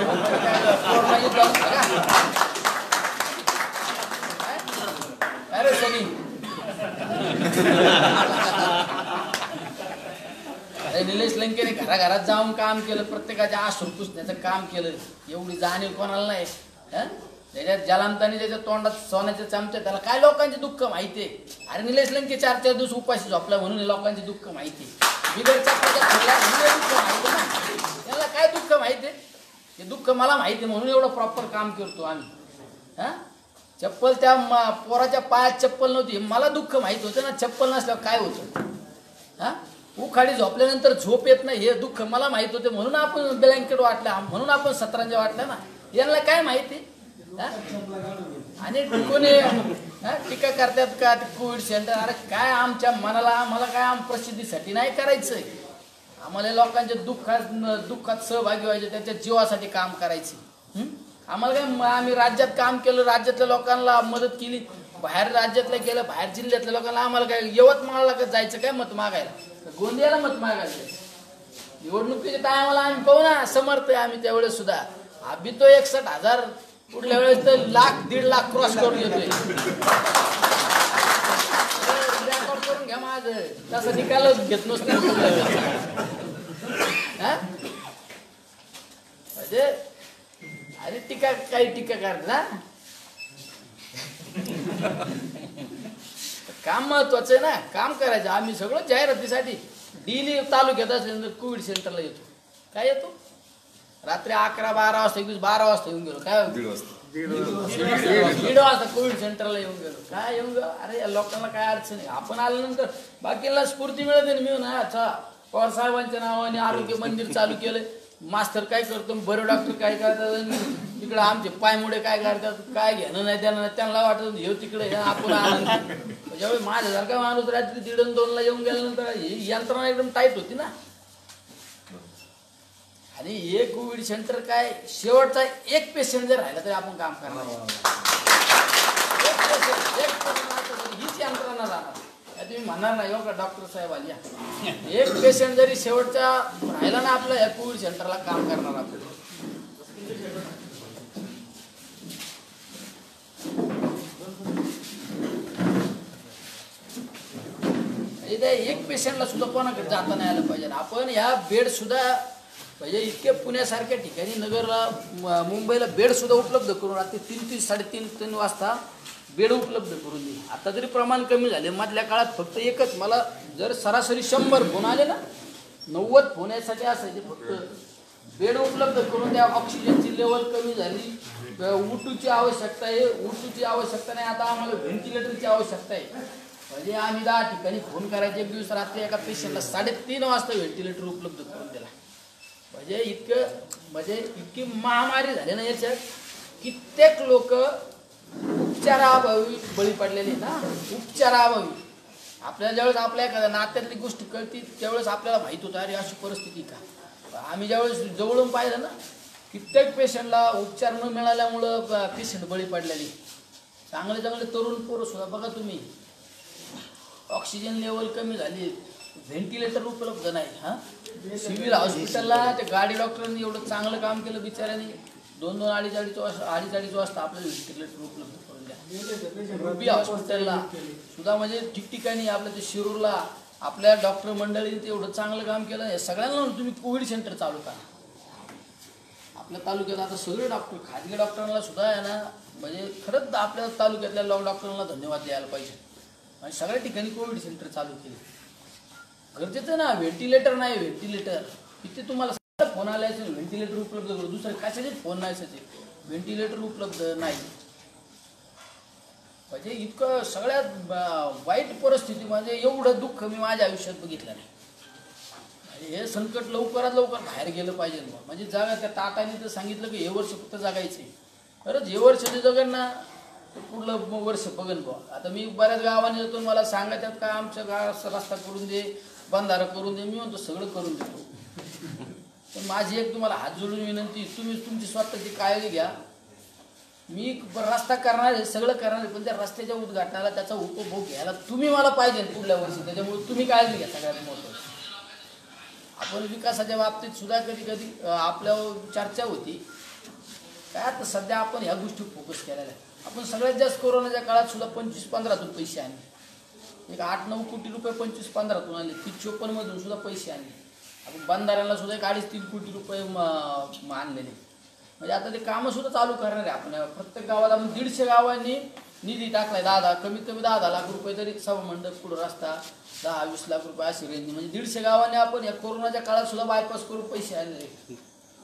अरे सनी अरे निलेश लंकेने घराघरात जाऊन काम केलं, प्रत्येकाच्या आश्रू पुसण्याचं काम केलं. एवढी जाणीव कोणाला नाही. त्याच्यात जलांतानी त्याच्या तोंडात सोन्याचे चमचे, त्याला काय लोकांचे दुःख माहितीये. अरे निलेश लंके चार चार दिवस उपाशी झोपला म्हणून लोकांचे दुःख माहिती. बिगडच्या दुःख माहिती ना, त्याला काय दुःख माहितीये. ते दुःख मला माहिती म्हणून एवढं प्रॉपर काम करतो आम्ही. हा चप्पल त्या पोराच्या पायात चप्पल नव्हती, मला दुःख माहित होतं ना. चप्पल नसल्यावर काय होतं. हा उखाडी झोपल्यानंतर झोप येत नाही हे दुःख मला माहित होते म्हणून आपण ब्लँकेट वाटल्या, म्हणून आपण सतरंजा वाटल्या ना. यांना काय माहिती. आणि कोणी टीका करतात का कोविड सेंटर. अरे काय आमच्या मनाला, आम्हाला काय आम प्रसिद्धीसाठी नाही करायचंय. आम्हाला लोकांच्या दुःखात दुःखात सहभागी व्हायचे, त्याच्या जीवासाठी काम करायचे. आम्हाला काय, आम्ही राज्यात काम केलं, राज्यातल्या लोकांना मदत केली, बाहेर राज्यातल्या केलं, बाहेर जिल्ह्यातल्या लोकांना. आम्हाला काय यवतमाळला का जायचं काय मत मागायला, गोंदियाला मत मागायला. निवडणुकीच्या टायमाला आम्ही पाहू ना समर्थ आहे आम्ही त्यावेळेस सुद्धा. आम्ही तो एकसठ हजार कुठल्या वेळेस तर लाख दीड लाख क्रॉस करून येतोय. करून घ्या माझ तसं निकालच घेत नसतो. म्हणजे अरे टीका काही टीका कर ना. काम महत्वाचं आहे ना, काम करायचं. आम्ही सगळं जाहिरातीसाठी डेली तालुक्यात असल्यानंतर कोविड सेंटरला येतो. काय येतो रात्री अकरा बारा वाजता एक दिवस बारा वाजता येऊन गेलो. काय दीड वाजता दीड वाजता कोविड सेंटरला येऊन गेलो. काय येऊन गेलो. अरे या लोकांना काय अडचण आहे. आपण आल्यानंतर बाकीला स्फूर्ती मिळते. मी ना अच्छा पवार साहेबांच्या नावाने आरोग्य मंदिर चालू केलंय. मास्तर काय करतो, बरे डॉक्टर काय करतात, तिकडे आमचे पायमुडे काय करतात, काय घेणं नाही त्यांना. त्यांना वाटत हे तिकडे आपण आनंद. ज्यावेळी माझ्यासारखा माणूस रात्री दीड दोनला येऊन गेल्यानंतर ही यंत्रणा एकदम टाईट होती ना. आणि हे कोविड सेंटर काय शेवटचा एक पेशंट जर राहिला तरी आपण काम करणार. हीच यंत्रणा राहणार. तुम्ही म्हणणार नाही हो का डॉक्टर साहेब आल्या. एक पेशंट जरी शेवटचा राहिला ना आपलं या कोविड सेंटरला काम करणार आपण. एक पेशंटला सुद्धा कोणाकडे जाता नाही आलं पाहिजे. आपण ह्या बेड सुद्धा म्हणजे इतके पुण्यासारख्या ठिकाणी नगरला मुंबईला बेड सुद्धा उपलब्ध करून राहते. तीन तीन साडेतीन तीन वाजता बेड उपलब्ध करून दे. आता जरी प्रमाण कमी झाले, मधल्या काळात फक्त एकच मला जर सरासरी शंभर फोन आले ना, नव्वद फोन यासाठी असायचे. फक्त बेड उपलब्ध करून द्या, ऑक्सिजनची लेवल कमी झाली, उटूची आवश्यकता आहे, उटूची आवश्यकता नाही आता आम्हाला व्हेंटिलेटरची आवश्यकता आहे. म्हणजे आम्ही दहा ठिकाणी फोन करायचे. एक दिवस रात्री एका पेशंटला साडेतीन वाजता व्हेंटिलेटर उपलब्ध करून दिला. म्हणजे इतकं म्हणजे इतकी महामारी झाली ना याच्यात. कित्येक लोक उपचाराअभावी बळी पडलेले ना, उपचाराअभावी. आपल्याला ज्यावेळेस आपल्या एखाद्या नात्यातली गोष्ट कळती त्यावेळेस आपल्याला माहीत होतं अरे अशी परिस्थिती का. आम्ही ज्यावेळेस जवळून पाहिलं ना, कित्येक पेशंटला उपचार न मिळाल्यामुळं पेशंट बळी पडलेली. चांगले चांगले तरुण पोरं सुद्धा बघा तुम्ही. ऑक्सिजन लेवल कमी झाली, व्हेंटिलेटर उपलब्ध नाही. हां सिव्हिल हॉस्पिटलला त्या गाडी डॉक्टरांनी एवढं चांगलं काम केलं बिचाऱ्यांनी. दोन दोन अडीच अडीच वाजता अडीच अडीच वाजता आपल्याला व्हेंटिलेटर उपलब्ध करून द्या. रुबी हॉस्पिटलला सुद्धा म्हणजे ठिकठिकाणी आपल्या ते शिरूरला आपल्या डॉक्टर मंडळीने एवढं चांगलं काम केलं. हे सगळ्यांना तुम्ही कोविड सेंटर चालू करा. आपल्या तालुक्यात आता सगळे डॉक्टर खाजगी डॉक्टरांना सुद्धा आहे ना, म्हणजे खरंच आपल्या तालुक्यातल्या लॉ डॉक्टरांना धन्यवाद द्यायला पाहिजे. आणि सगळ्या ठिकाणी कोविड सेंटर चालू केले. गरजेचं ना. व्हेंटिलेटर नाही, व्हेंटिलेटर इथे तुम्हाला सगळं फोन आले असेल व्हेंटिलेटर उपलब्ध करू. दुसरे कशाचे फोन नाही असायचे, व्हेंटिलेटर उपलब्ध नाही. म्हणजे इतकं सगळ्यात वाईट परिस्थिती म्हणजे एवढं दुःख मी माझ्या आयुष्यात बघितलं नाही. हे संकट लवकरात लवकर बाहेर गेलं पाहिजे. म्हणजे जागा त्या टाटाने तर सांगितलं की हे वर्ष फक्त जगायचे. खरंच हे वर्ष जे जगन ना पुढलं वर्ष बघन बुवा. आता मी बऱ्याच गावाने जातो, मला सांगायच्यात का आमच्या गावात रस्ता करून दे, बंधारा करून दे. मी म्हणतो सगळं करून देतो. पण माझी एक तुम्हाला हात जोडून विनंती, तुम्ही तुमची स्वतःची काळजी घ्या. मी रस्ता करणार आहे, सगळं करणार आहे, पण त्या रस्त्याच्या उद्घाटनाला त्याचा उपभोग घ्यायला तुम्ही मला पाहिजे पुढल्या वर्षी. त्याच्यामुळे तुम्ही काळजी घ्या सगळ्यात मोठं. आपण विकासाच्या बाबतीत सुद्धा कधी कधी आपल्या चर्चा होती काय. आता सध्या आपण ह्या गोष्टी फोकस केलेल्या आहे. आपण सगळ्यात जास्त कोरोनाच्या काळात सुद्धा पंचवीस पंधरातून पैसे आणले. एक आठ नऊ कोटी रुपये पंचवीस पंधरातून आणले. तीस चोपन्नमधून सुद्धा पैसे आणले. आपण बंधाऱ्याला सुद्धा एक अडीच तीन कोटी रुपये आणलेले. म्हणजे आता ते कामं सुद्धा चालू करणार आहे आपण. प्रत्येक गावाला दीडशे गावांनी निधी टाकलाय. दहा दहा कमीत कमी दहा दहा लाख रुपये तरी सभामंडप पुढं रस्ता दहा वीस लाख रुपये अशी रेंज. म्हणजे दीडशे गावांनी आपण या कोरोनाच्या काळात सुद्धा बायपास करून पैसे आणले.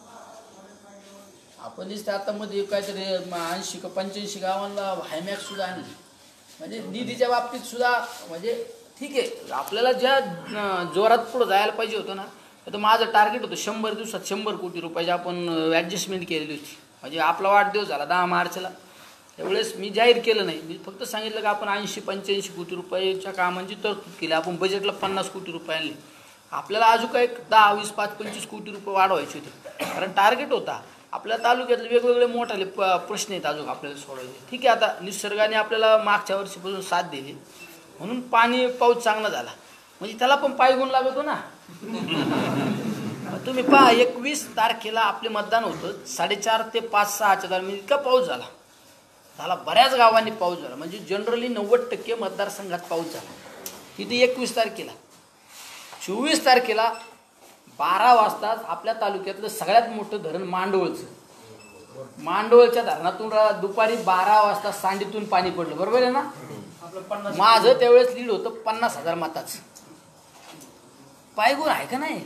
आपण दिसतं आता मध्ये काहीतरी ऐंशी का पंच्याऐंशी गावांना हायमॅक्स सुद्धा आणली. म्हणजे निधीच्या बाबतीत सुद्धा म्हणजे ठीक आहे. आपल्याला ज्या जोरात पुढं जायला पाहिजे होतं ना, तर माझं टार्गेट होतं शंभर दिवसात शंभर कोटी रुपयाची आपण ॲडजस्टमेंट केलेली होती. म्हणजे आपला वाढदिवस झाला दहा मार्चला. त्यावेळेस मी जाहीर केलं नाही. मी फक्त सांगितलं की आपण ऐंशी पंच्याऐंशी कोटी रुपयाच्या कामांची तरतूद केली. आपण बजेटला पन्नास कोटी रुपये आणले. आपल्याला अजून काय दहा वीस पाच पंचवीस कोटी रुपये वाढवायचे होते. कारण टार्गेट होता. आपल्या तालुक्यातले वेगवेगळे मोठाले प प्रश्न आहेत अजून आपल्याला सोडवायचे. ठीक आहे, आता निसर्गाने आपल्याला मागच्या वर्षीपासून साथ दिली म्हणून पाणी पाऊस चांगला झाला. म्हणजे त्याला पण पायगुण लागतो ना. तुम्ही पहा एकवीस तारखेला आपले मतदान होतं. साडेचार ते पाच सहाच्या दरम्यान इतका पाऊस झाला झाला बऱ्याच गावांनी पाऊस झाला. म्हणजे जनरली नव्वद टक्के मतदारसंघात पाऊस झाला. किती एकवीस तारखेला. चोवीस तारखेला बारा वाजताच आपल्या तालुक्यातलं सगळ्यात मोठं धरण मांडवळचं मांडवळच्या धरणातून दुपारी बारा वाजता सांडीतून पाणी पडलं. बरोबर आहे ना. माझं त्यावेळेस लीड होतं पन्नास हजार मताचं. पायगुण आहे का नाही.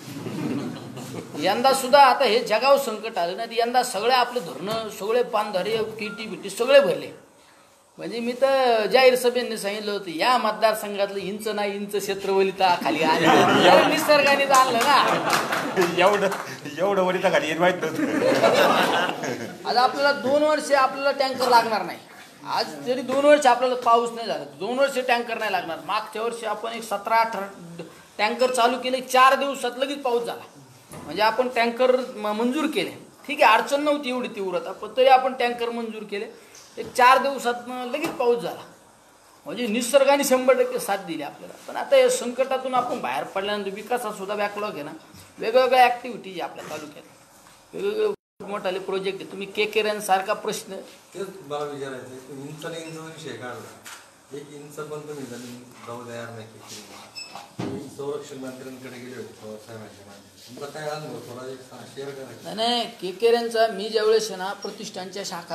यंदा सुद्धा आता हे जगाव संकट आलं ना, यंदा सगळे आपले धरणं सगळे पानधरे किटी बिटी सगळे भरले. म्हणजे मी तर जाहीर सभेने सांगितलं होतं या मतदारसंघातलं इंच नाही इंच क्षेत्रवलिता खाली आले. निसर्गाने आणलं ना. एवढं एवढं वरिता खाली माहित नव्हतं. आज आपल्याला दोन वर्षे आपल्याला टँकर लागणार नाही. आज जरी दोन वर्ष आपल्याला पाऊस नाही झाला दोन वर्ष टँकर नाही लागणार. मागच्या वर्षी आपण एक सतरा अठरा टँकर चालू केले. चार दिवसात लगेच पाऊस झाला. म्हणजे आपण टँकर मंजूर केले. ठीक आहे, अडचण नव्हती एवढी तीव्रता, पण तरी आपण टँकर मंजूर केले. एक चार दिवसात लगेच पाऊस झाला. म्हणजे निसर्गाने शंभर टक्के साथ दिली आपल्याला. पण आता या संकटातून आपण बाहेर पडल्यानंतर विकासात सुद्धा बॅकलॉग आहे ना. वेगवेगळ्या ॲक्टिव्हिटीज आपल्या तालुक्यात वेगवेगळे मोठाले प्रोजेक्ट आहे. तुम्ही के केऱ्यांसारखा प्रश्न तेच मला विचारायचं. इंच आणि इंच विषय काढला. एक इंच पण तुम्ही जाऊ तयार नाही केली. संरक्षण मंत्र्यांकडे गेले होते साहेबांच्या. तुमचा काय अनुभव थोडा एक शेअर करायचा. नाही के केऱ्यांचा मी ज्यावेळेस ना प्रतिष्ठानच्या शाखा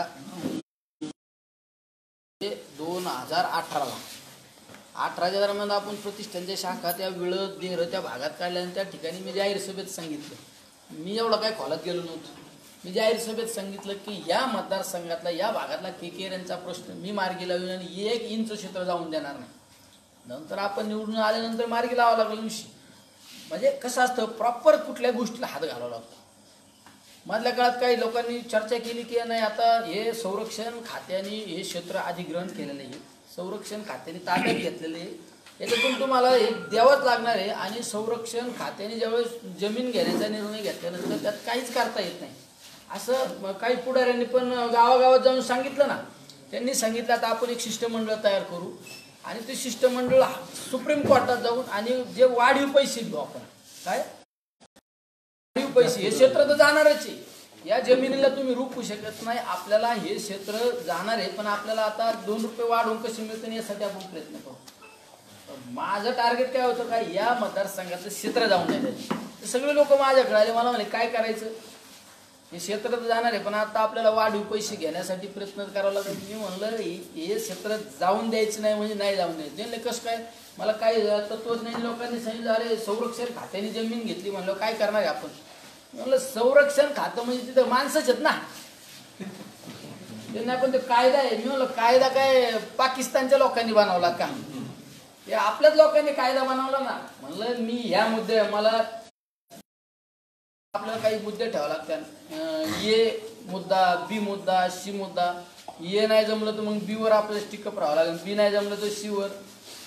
दोन हजार अठराला अठराच्या दरम्यान आपण प्रतिष्ठानच्या शाखा त्या विळद देर त्या भागात काढल्या आणि त्या ठिकाणी मी जाहीर सभेत सांगितलं. मी एवढं काय खोलात गेलो नव्हतं. मी जाहीर सभेत सांगितलं की या मतदारसंघातला या भागातला के केऱ्यांचा प्रश्न मी मार्गी लावेन आणि एक इंच क्षेत्र जाऊन देणार नाही. नंतर आपण निवडून आल्यानंतर मार्गी लावावं लागलं विषय. म्हणजे कसं असतं प्रॉपर कुठल्या गोष्टीला हात घालावा लागतो. मधल्या काळात काही लोकांनी चर्चा केली की नाही आता हे संरक्षण खात्याने हे क्षेत्र अधिग्रहण केलेलं आहे. संरक्षण खात्याने ताब्यात घेतलेलं आहे. याच्यातून तुम्हाला हे द्यावंच लागणार आहे. आणि संरक्षण खात्याने ज्यावेळेस जमीन घेण्याचा निर्णय घेतल्यानंतर त्यात काहीच करता येत नाही असं काही पुढाऱ्यांनी पण गावागावात जाऊन सांगितलं ना. त्यांनी सांगितलं आता आपण एक शिष्टमंडळ तयार करू आणि ते शिष्टमंडळ सुप्रीम कोर्टात जाऊन आणि जे वाढीव पैसे घेऊ आपण. काय वाढीव पैसे हे क्षेत्र तर जाणारच आहे. या जमिनीला तुम्ही रोखू शकत नाही. आपल्याला हे क्षेत्र जाणार आहे पण आपल्याला आता दोन रुपये वाढवून कसे मिळतं यासाठी आपण प्रयत्न करू. माझं टार्गेट काय होतं काय या मतदारसंघाचं क्षेत्र जाऊन नाही. सगळे लोक माझ्याकडे आले. मला म्हणे काय करायचं. हे क्षेत्र तर जाणार आहे पण आता आपल्याला वाढीव पैसे घेण्यासाठी प्रयत्न करावा लागेल. मी म्हणलं हे क्षेत्र जाऊन द्यायचं नाही म्हणजे नाही जाऊन द्यायचं. त्यांनी कसं काय मला काय तत्वज्ञानी लोकांनी सांगितलं अरे संरक्षण खात्याने जमीन घेतली म्हणलं काय करणार आहे आपण. म्हणलं संरक्षण खातं म्हणजे तिथं माणसंच आहेत ना. त्यांना पण ते कायदा आहे. मी म्हणलं कायदा काय पाकिस्तानच्या लोकांनी बनवला का. हे आपल्याच लोकांनी कायदा बनवला ना. म्हणलं मी ह्या मुद्दे मला आपल्याला काही मुद्दे ठेवावे लागतात. ए मुद्दा बी मुद्दा सी मुद्दा. ए नाही जमलं तर मग बी वर आपल्याला स्टिकअप राहावं लागेल. बी नाही जमलं तर सी वर.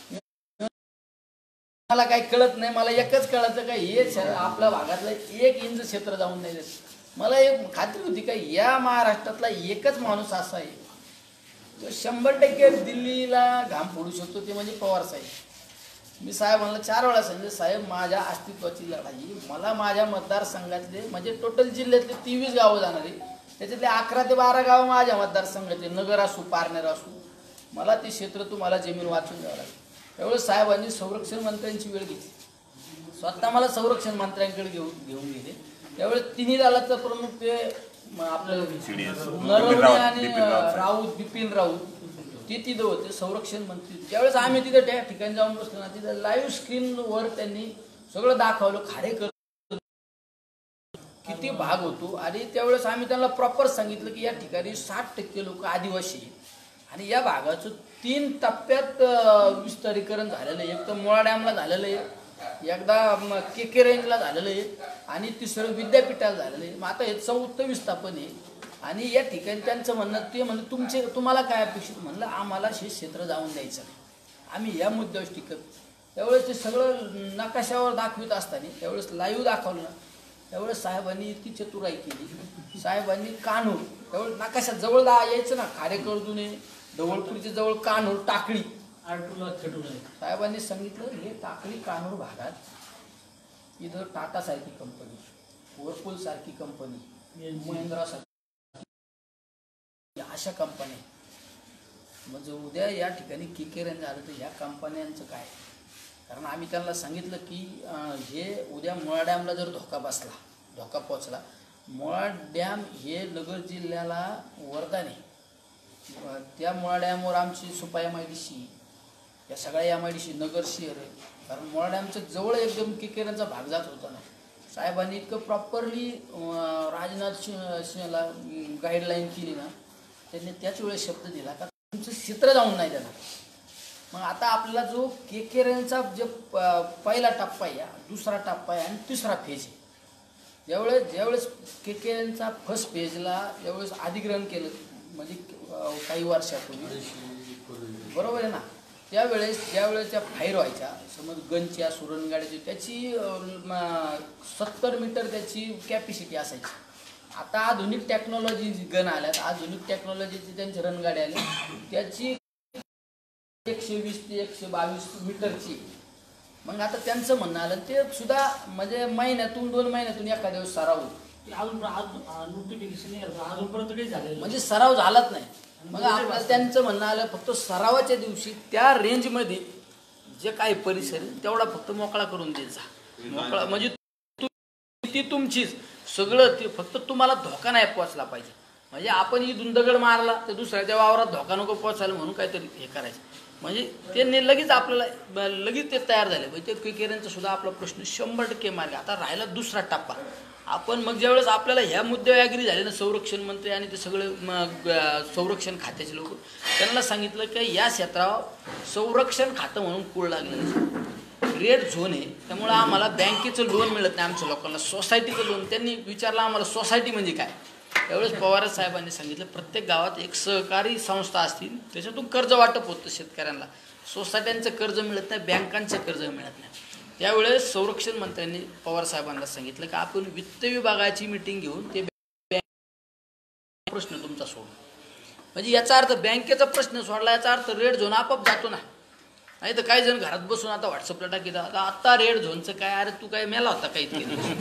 मला काही कळत नाही. मला एकच कळतं का हे आपल्या भागातलं एक इंच क्षेत्र जाऊन नाही देत. मला एक खात्री होती का या महाराष्ट्रातला एकच माणूस असा आहे तो शंभर टक्के दिल्लीला घाम फोडू शकतो ते म्हणजे पवार साहेब. मी साहेबांना चार वेळा सांगितलं, साहेब माझ्या अस्तित्वाची लढाई, मला माझ्या मतदारसंघातले म्हणजे टोटल जिल्ह्यातले तेवीस गावं जाणारी, त्याच्यातले अकरा ते बारा गावं माझ्या मतदारसंघातले, नगर असू पारनेर असू, मला ते क्षेत्र तुम्हाला जमीन वाचून द्यावं लागेल. त्यावेळेस साहेबांनी संरक्षण मंत्र्यांची वेळ घेतली, स्वतः मला संरक्षण मंत्र्यांकडे घेऊन घेऊन गेले. त्यावेळेस तिन्ही दलाचं प्रमुख ते आपलं नरवणे आणि राऊत, बिपिन राऊत, ते तिथं होते संरक्षण मंत्री. ज्यावेळेस आम्ही तिथं त्या ठिकाणी जाऊन बसलो ना, तिथं लाईव्ह स्क्रीनवर त्यांनी सगळं दाखवलं, खारेकर किती भाग होतो. आणि त्यावेळेस आम्ही त्यांना प्रॉपर सांगितलं की या ठिकाणी साठ टक्के लोक आदिवासी आहेत आणि या भागाचं तीन टप्प्यात विस्तारीकरण झालेलं आहे. एक तर मुळा डॅमला झालेलं आहे, एकदा के के रेंजला झालेलं आहे आणि तिसरं विद्यापीठाला झालेलं आहे. मग आता हे चौथं विस्थापन आहे. आणि या ठिकाणी त्यांचं म्हणणं ते म्हणजे तुमचे तुम्हाला काय अपेक्षित, म्हणलं आम्हाला हे क्षेत्र जाऊन द्यायचं नाही, आम्ही या मुद्द्यावर टिकत. त्यावेळेस ते सगळं नकाशावर दाखवित असताना त्यावेळेस लाईव्ह दाखवलं ना, त्यावेळेस साहेबांनी इतकी चतुराई केली. साहेबांनी कान्होर, त्यावेळेस नकाशात जवळ यायचं ना, खारेकर जुने ढवळपुरीच्या जवळ कान्होर टाकळी, साहेबांनी सांगितलं हे टाकळी कान्होर भागात इथं टाटा सारखी कंपनी, वर्लपूल सारखी कंपनी, महिंद्रा सारखी अशा कंपन्या, म्हणजे उद्या या ठिकाणी किकेरन झालं तर ह्या कंपन्यांचं काय. कारण आम्ही त्यांना सांगितलं की हे उद्या मुळा डॅमला जर धोका बसला, धोका पोचला, मुळा डॅम हे नगर जिल्ह्याला वरदान आहे. त्या मुळा डॅमवर आमची Supa M I D C, या सगळ्या M I D C Nagar शहर आहे. कारण मुळा डॅमचं जवळ एकदम किकेरनचा भाग जात होता ना. साहेबांनी इतकं प्रॉपरली राजनाथ सिंह सिंहला गाईडलाईन केली ना, त्यांनी त्याच वेळेस शब्द दिला का तुमचं चित्र जाऊन नाही देणार. मग आता आपल्याला जो केकेरेंचा जे पहिला टप्पा आहे, दुसरा टप्पा आहे आणि तिसरा फेज आहे. ज्यावेळेस ज्यावेळेस केकेरेंचा फर्स्ट फेजला ज्यावेळेस अधिग्रहण केलं म्हणजे काही वर्षापूर्वी, बरोबर आहे ना, त्यावेळेस ज्यावेळेस त्या फायर व्हायच्या, समज गनच्या सुरणगाड्याची त्याची सत्तर मीटर त्याची कॅपॅसिटी असायची. आता आधुनिक टेक्नॉलॉजी गन आल्यात, आधुनिक टेक्नॉलॉजीची त्यांचे रणगाड्या आल्या, त्याची एकशे वीस ते एकशे बावीस मीटरची. मग आता त्यांचं म्हणणं आलं ते सुद्धा म्हणजे महिन्यातून दोन महिन्यातून एखाद्या दिवस सराव होतो, अजूनपर्यंत काही झालं म्हणजे सराव झालाच नाही. मग आपल्याला त्यांचं म्हणणं आलं फक्त सरावाच्या दिवशी त्या रेंजमध्ये जे काही परिसर तेवढा फक्त मोकळा करून द्यायचा. मोकळा म्हणजे ती तुमचीच सगळं, ते फक्त तुम्हाला धोका नाही पोचला पाहिजे. म्हणजे आपण इथून दगड मारला तर दुसऱ्याच्या वावरात धोका नको पोचायला म्हणून काहीतरी हे करायचं. म्हणजे ते लगेच आपल्याला लगेच ते तयार झाले. म्हणजे ते केकेरेंचा सुद्धा आपला प्रश्न शंभर टक्के मार्ग. आता राहिला दुसरा टप्पा. आपण मग ज्यावेळेस आपल्याला ह्या मुद्द्यावर ॲग्री झाले ना, संरक्षण मंत्री आणि ते सगळे मग संरक्षण खात्याचे लोक, त्यांना सांगितलं की या क्षेत्रावर संरक्षण खातं म्हणून कूळ लागलं, रेड झोन आहे, त्यामुळं आम्हाला बँकेचं लोन मिळत नाही आमच्या लोकांना, सोसायटीचं लोन. त्यांनी विचारलं आम्हाला सोसायटी म्हणजे काय. त्यावेळेस पवार साहेबांनी सांगितलं प्रत्येक गावात एक सहकारी संस्था असतील, त्याच्यातून कर्ज वाटप होतं शेतकऱ्यांना. सोसायट्यांचं कर्ज मिळत नाही, बँकांचं कर्ज मिळत नाही. त्यावेळेस संरक्षण मंत्र्यांनी पवार साहेबांना सांगितलं की आपण वित्त विभागाची मिटिंग घेऊन ते प्रश्न तुमचा सोडू. म्हणजे याचा अर्थ बँकेचा प्रश्न सोडला, याचा अर्थ रेड झोन आपोआप जातो ना. नाही तर काही जण घरात बसून आता व्हॉट्सअपला टाकीत आता आता रेड झोनचं काय, अरे तू काय मेला होता काही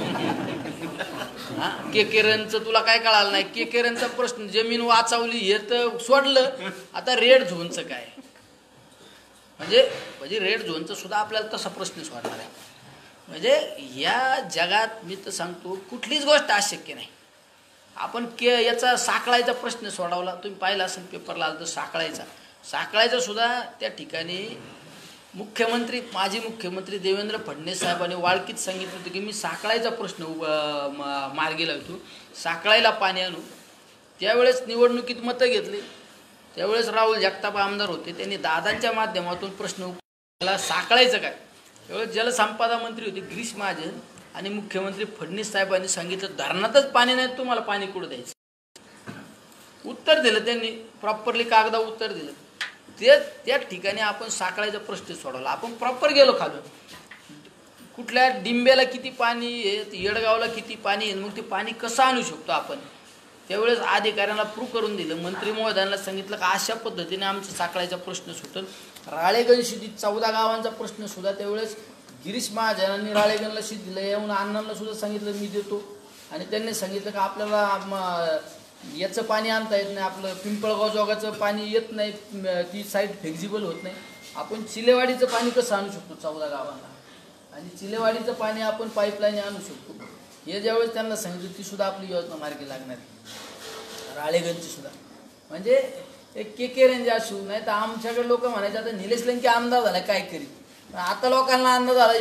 हा केकेरेंचं तुला काय कळालं नाही. केकेरेंचा प्रश्न जमीन वाचवली हे तर सोडलं, आता रेड झोनचं काय. म्हणजे म्हणजे रेड झोनचं सुद्धा आपल्याला तसा प्रश्न सोडणार आहे. म्हणजे या जगात मी तर सांगतो कुठलीच गोष्ट अशक्य नाही. आपण के याचा साखळायचा प्रश्न सोडवला, तुम्ही पाहिला असेल पेपरला आलं तर साखळायचा साखळायचा सुद्धा त्या ठिकाणी मुख्यमंत्री माजी मुख्यमंत्री देवेंद्र फडणवीस साहेबांनी वाळकीत सांगितलं होतं की मी साखळायचा प्रश्न मार्गी लावतो, साखळायला पाणी आणू. त्यावेळेस निवडणुकीत मतं घेतली, त्यावेळेस राहुल जगताप आमदार होते, त्यांनी दादांच्या माध्यमातून प्रश्न उपला साखळायचं काय. त्यावेळेस जलसंपदा मंत्री होते गिरीश महाजन आणि मुख्यमंत्री फडणवीस साहेबांनी सांगितलं धरणातच पाणी नाही, तुम्हाला पाणी कुठं द्यायचं. उत्तर दिलं त्यांनी, प्रॉपरली कागदा उत्तर दिलं. ते त्या ठिकाणी आपण साखळायचा प्रश्न सोडवला. आपण प्रॉपर गेलो खालून, कुठल्या डिंब्याला किती पाणी आहे, येडगावला किती पाणी आहे, मग ते पाणी कसं आणू शकतो आपण. त्यावेळेस अधिकाऱ्यांना प्रूव्ह करून दिलं. मंत्री महोदयांना सांगितलं का अशा पद्धतीने आमचा साखळाचा प्रश्न सुटेल. राळेगण शिदीत चौदा गावांचा प्रश्न सुद्धा त्यावेळेस गिरीश महाजनांनी राळेगणला शीत दिलं. येऊन अण्णांना सुद्धा सांगितलं मी देतो. आणि त्यांनी सांगितलं का आपल्याला याचं पाणी आणता येत नाही, आपलं पिंपळगाव जोगाचं पाणी येत नाही, ती साईट फेक्झिबल होत नाही. आपण चिलेवाडीचं पाणी कसं आणू शकतो चौदा गावांना, आणि चिलेवाडीचं पाणी आपण पाईपलाईन आणू शकतो. हे ज्यावेळेस त्यांना सांगितलं ती सुद्धा आपली योजना मार्गी लागणार राळेगणची सुद्धा. म्हणजे एक के के रेंज असू नाही तर आमच्याकडे लोक म्हणायचे आता निलेश लंके आमदार झाला काय करी, पण आता लोकांना अंदाज आला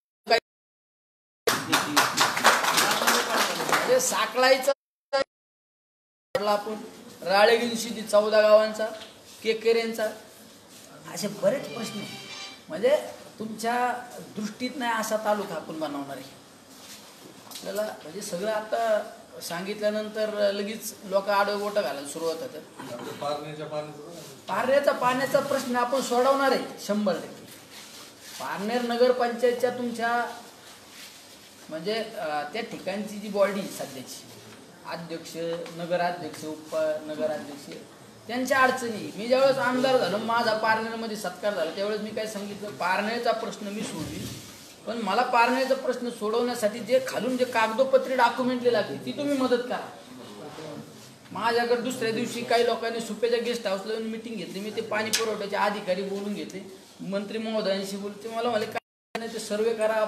म्हणजे साखळाईचा आपण राळेगणशी ती चौदा गावांचा के के रेंजचा असे बरेच प्रश्न. म्हणजे तुमच्या दृष्टीत नाही असा तालुका आपण बनवणार आहे आपल्याला. म्हणजे सगळं आता सांगितल्यानंतर लगेच लोक आडवगोटं घालायला सुरुवात होतात. पारनेरच्या पाण्याचं पारनेरचा पाण्याचा प्रश्न आपण सोडवणार आहे शंभर टक्के. पारनेर नगरपंचायतच्या तुमच्या म्हणजे त्या ठिकाणची जी बॉडी सध्याची अध्यक्ष, नगराध्यक्ष, उप नगराध्यक्ष त्यांच्या अडचणी. मी ज्यावेळेस आमदार झालो माझा पारनेरमध्ये सत्कार झाला त्यावेळेस मी काय सांगितलं, पारनेरचा प्रश्न मी सोडली, पण मला पारनेरचा प्रश्न सोडवण्यासाठी जे खालून जे कागदोपत्री डॉक्युमेंटली लागते ती तुम्ही मदत करा. माझ्याकडे दुसऱ्या दिवशी काही लोकांनी सुप्याच्या गेस्ट हाऊसला येऊन मिटिंग घेतली. मी ते पाणी पुरवठ्याचे अधिकारी बोलून घेतले, मंत्री महोदयांशी बोलते. मला म्हणाले काय नाही ते सर्वे करा.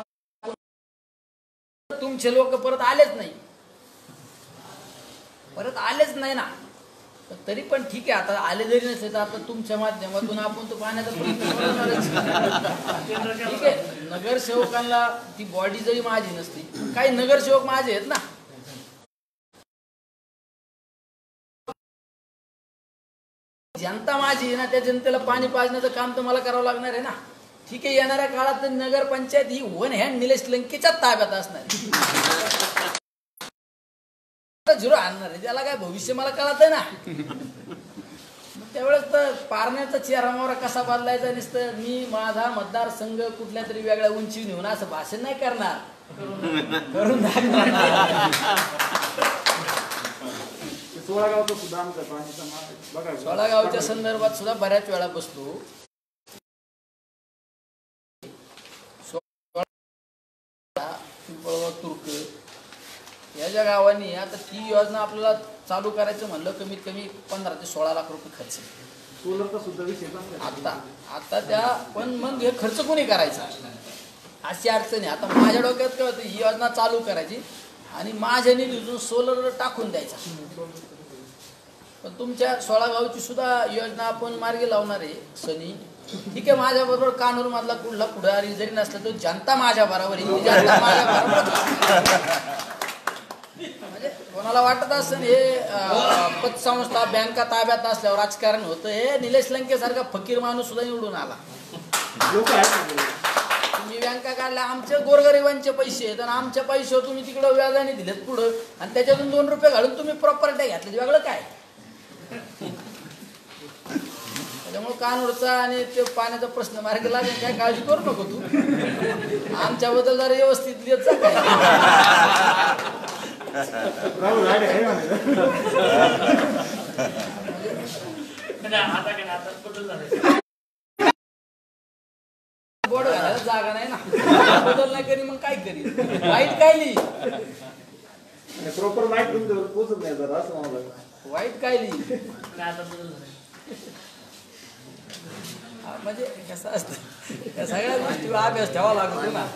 तुमचे लोक परत आलेच नाही, परत आलेच नाही ना. तरी पण ठीक आहे, आता आले जरी नसले तर आता तुमच्या माध्यमातून आपण तो पाण्याचा प्रश्न सोडवणारच. ठीक आहे, नगरसेवकांना ती बॉडी जरी माझी नसती, काही नगरसेवक माझे आहेत ना. जनता माझी आहे ना, त्या जनतेला पाणी पाजण्याचं काम तर मला करावं लागणार आहे ना. ठीक आहे, येणाऱ्या काळात नगरपंचायत ही वन हँड निलेश लंकेच्या ताब्यात असणार आहे. झिरो आणणार आहे, त्याला काय भविष्य मला कळत आहे ना. त्यावेळेस तर पारण्याचा चेहरा मोहरा कसा बदलायचा नुसतं मी माझा मतदारसंघ कुठल्या तरी वेगळ्या उंची नेऊन असं भाषण नाही करणार, करून दाखवणार. सोळा गावचं सुद्धा आमचं पाणीचा बघा, सोळा गावच्या संदर्भात सुद्धा बऱ्याच वेळा बसतो. पिंपळगाव, तुर्क या ज्या गावांनी आता ती योजना आपल्याला चालू करायचं म्हणलं कमीत कमी पंधरा ते सोळा लाख रुपये खर्च. सोलरचा सुद्धा विषय आता आता त्या पण मग हे खर्च कोणी करायचा अशी अडचण आहे. आता माझ्या डोक्यात काय होतं, ही योजना चालू करायची आणि माझ्या निधीतून सोलर टाकून द्यायचा. पण तुमच्या सोळा गावची सुद्धा योजना आपण मार्गी लावणार आहे सनी. ठीक आहे, माझ्या बरोबर कानूर मधला कुठला पुढारी जरी नसला तो जनता माझ्या बरोबर आहे. जनता माझ्या बरोबर म्हणजे कोणाला वाटत असेल हे पतसंस्था बँका ताब्यात असल्यावर राजकारण होतं, हे निलेश लंके सारखा फकीर माणूस सुद्धा निवडून आला. तुम्ही बँका काढल्या, आमचे गोरगरिबांचे पैसे आहेत आणि आमच्या पैसे तुम्ही तिकडं व्याजाने दिलेत पुढं आणि त्याच्यातून दोन रुपये घालून तुम्ही प्रॉपर्टी घेतली, वेगळं काय. त्याच्यामुळे कानूरचा आणि ते पाण्याचा प्रश्न मार्गी लागेल, काय काळजी करू नको तू. आमच्याबद्दल जरा व्यवस्थित लिहित जा काय. बोर्ड घालायला जागा नाही ना, बदल नाही करी मग काय करी. वाईट काय लिही, प्रॉपर माहिती तुमच्यावर पोहोचत नाही जरा असं मला. वाईट काय लिही म्हणजे कसं असतं या सगळ्या गोष्टी अभ्यास ठेवावा लागतो ना.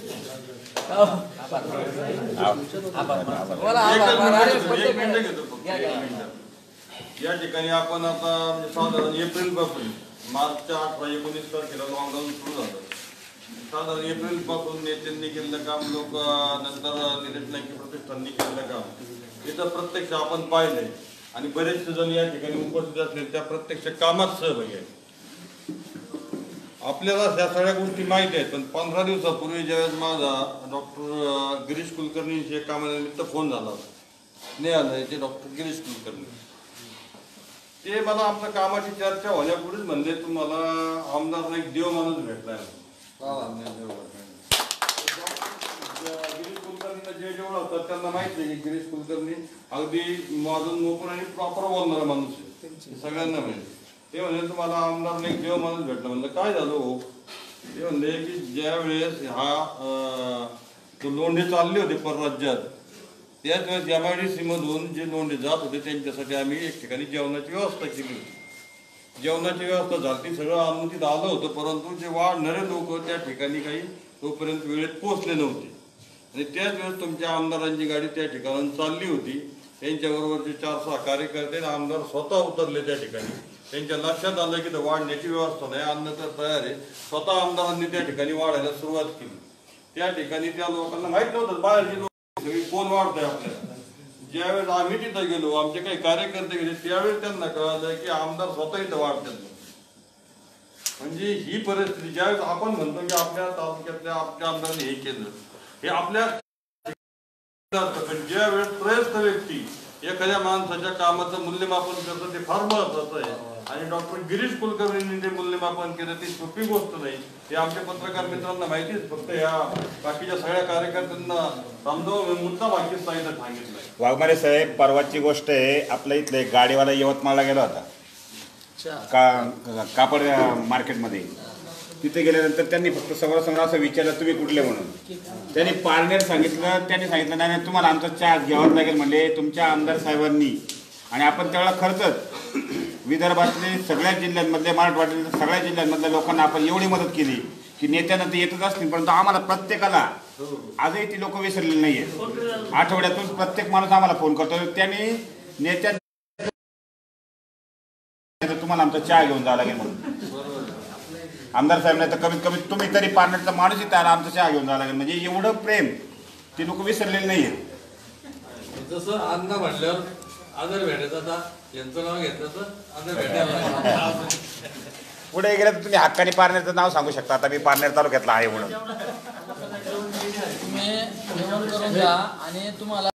या ठिकाणी आपण आता म्हणजे साधारण एप्रिल पासून मार्चच्या अठरा एकोणीस तारखेला लॉकडाऊन सुरू झालं. साधारण एप्रिल पासून नेत्यांनी केलेलं काम, लोक नंतर निलेश लंके प्रतिष्ठाननी केलेलं काम इथं प्रत्यक्ष आपण पाहिलंय आणि बरेचसे जण या ठिकाणी उपस्थित असले त्या प्रत्यक्ष कामात सहभागी आहेत. आपल्याला ह्या सगळ्या गोष्टी माहिती आहेत, पण पंधरा दिवसापूर्वी ज्यावेळेस माझा डॉक्टर गिरीश कुलकर्णींशी एक कामानिमित्त फोन झाला होता, न्यायालयाचे डॉक्टर गिरीश कुलकर्णी, ते मला आमच्या कामाची चर्चा होण्यापूर्वीच म्हणले तुम्हाला आमदार एक देव माणूस भेटलाय. गिरीश कुलकर्णी जे जेवढं होतात त्यांना माहिती आहे की गिरीश कुलकर्णी अगदी माझून मोकळं आणि प्रॉपर बोलणारा माणूस आहे, हे सगळ्यांना माहिती. ते म्हणजे तुम्हाला आमदारने एक जेव्हा माणूस भेटला म्हणलं काय झालं हो, ते म्हणले की ज्या वेळेस हा तो लोंढे चालले होते परराज्यात त्याच वेळेस एम आय डी सी मधून जे लोंढे जात होते त्यांच्यासाठी आम्ही एक ठिकाणी जेवणाची व्यवस्था केली होती. जेवणाची व्यवस्था झाली, सगळं अनुमतीत आलं होतं, परंतु जे वाढणारे लोक त्या ठिकाणी काही तोपर्यंत वेळेत पोहोचले नव्हते. आणि त्याच वेळेस तुमच्या आमदारांची गाडी त्या ठिकाणी चालली होती, त्यांच्याबरोबर जे चार सहा कार्यकर्ते आमदार स्वतः उतरले त्या ठिकाणी. त्यांच्या लक्षात आलं की वाढण्याची व्यवस्था नाही, अन्न तर तयार आहे. स्वतः आमदारांनी त्या ठिकाणी वाढायला सुरुवात केली. त्या ठिकाणी त्या लोकांना माहित नव्हतं बाहेरची लोक सगळी कोण वाढतंय आपल्याला. ज्यावेळेस आम्ही तिथं गेलो, आमचे काही कार्यकर्ते गेले, त्यावेळेस त्यांना कळालं की आमदार स्वतः इथं वाढतात. म्हणजे ही परिस्थिती ज्यावेळेस आपण म्हणतो की आपल्या तालुक्यातल्या आपल्या आमदारांनी हे केलं, हे आपल्या ज्या वेळेस त्रयस्थ व्यक्ती एखाद्या माणसाच्या कामाचं मूल्यमापन करतं ते फार महत्वाचं आहे. आणि डॉक्टर गिरीश कुलकर्णींनी ते मूल्यमापन केलं ती सोपी गोष्ट नाही, हे आमच्या पत्रकार मित्रांना माहितीच. फक्त या बाकीच्या सगळ्या कार्यकर्त्यांना समजावून मुद्दा बाकी सांगितलं सांगितलंय. वाघमारे साहेब, परवाची गोष्ट आहे, आपल्या इथले गाडीवाला यवतमाळला गेला होता का कापड मार्केटमध्ये. तिथे गेल्यानंतर त्यांनी फक्त समोरासमोर असं विचारलं तुम्ही कुठले म्हणून. त्यांनी पार्लर सांगितलं, त्यांनी सांगितलं नाही तुम्हाला आमचा चहा घ्यावाच लागेल म्हणले तुमच्या आमदार साहेबांनी. आणि आपण त्यावेळेला खरंच विदर्भातले सगळ्या जिल्ह्यांमधले मराठवाड्यातल्या सगळ्या जिल्ह्यांमधल्या लोकांना आपण एवढी मदत केली की नेत्यांना ते येतच असतील, परंतु आम्हाला प्रत्येकाला आजही ती लोक विसरलेली नाही आहेत. आठवड्यातून प्रत्येक माणूस आम्हाला फोन करतो, त्यांनी नेत्या तुम्हाला आमचा चहा घेऊन जावं लागेल म्हणून. आमदार साहेब नाही तर कमीत कमी तुम्ही तरी पार्लरचा माणूस येत आला आमचा चहा घेऊन जावं लागेल. म्हणजे एवढं प्रेम ते लोक विसरलेले नाही आहेत. जसं अन्न म्हटल्यावर आदर भेटायचा, आता यांचं नाव घेतलं तर आदर भेटायला. पुढे गेलं तर तुम्ही हक्काने पारनेरचं नाव सांगू शकता, आता मी पारनेर तालुक्यातला आहे म्हणून. तुम्ही जेवण करून जा आणि तुम्हाला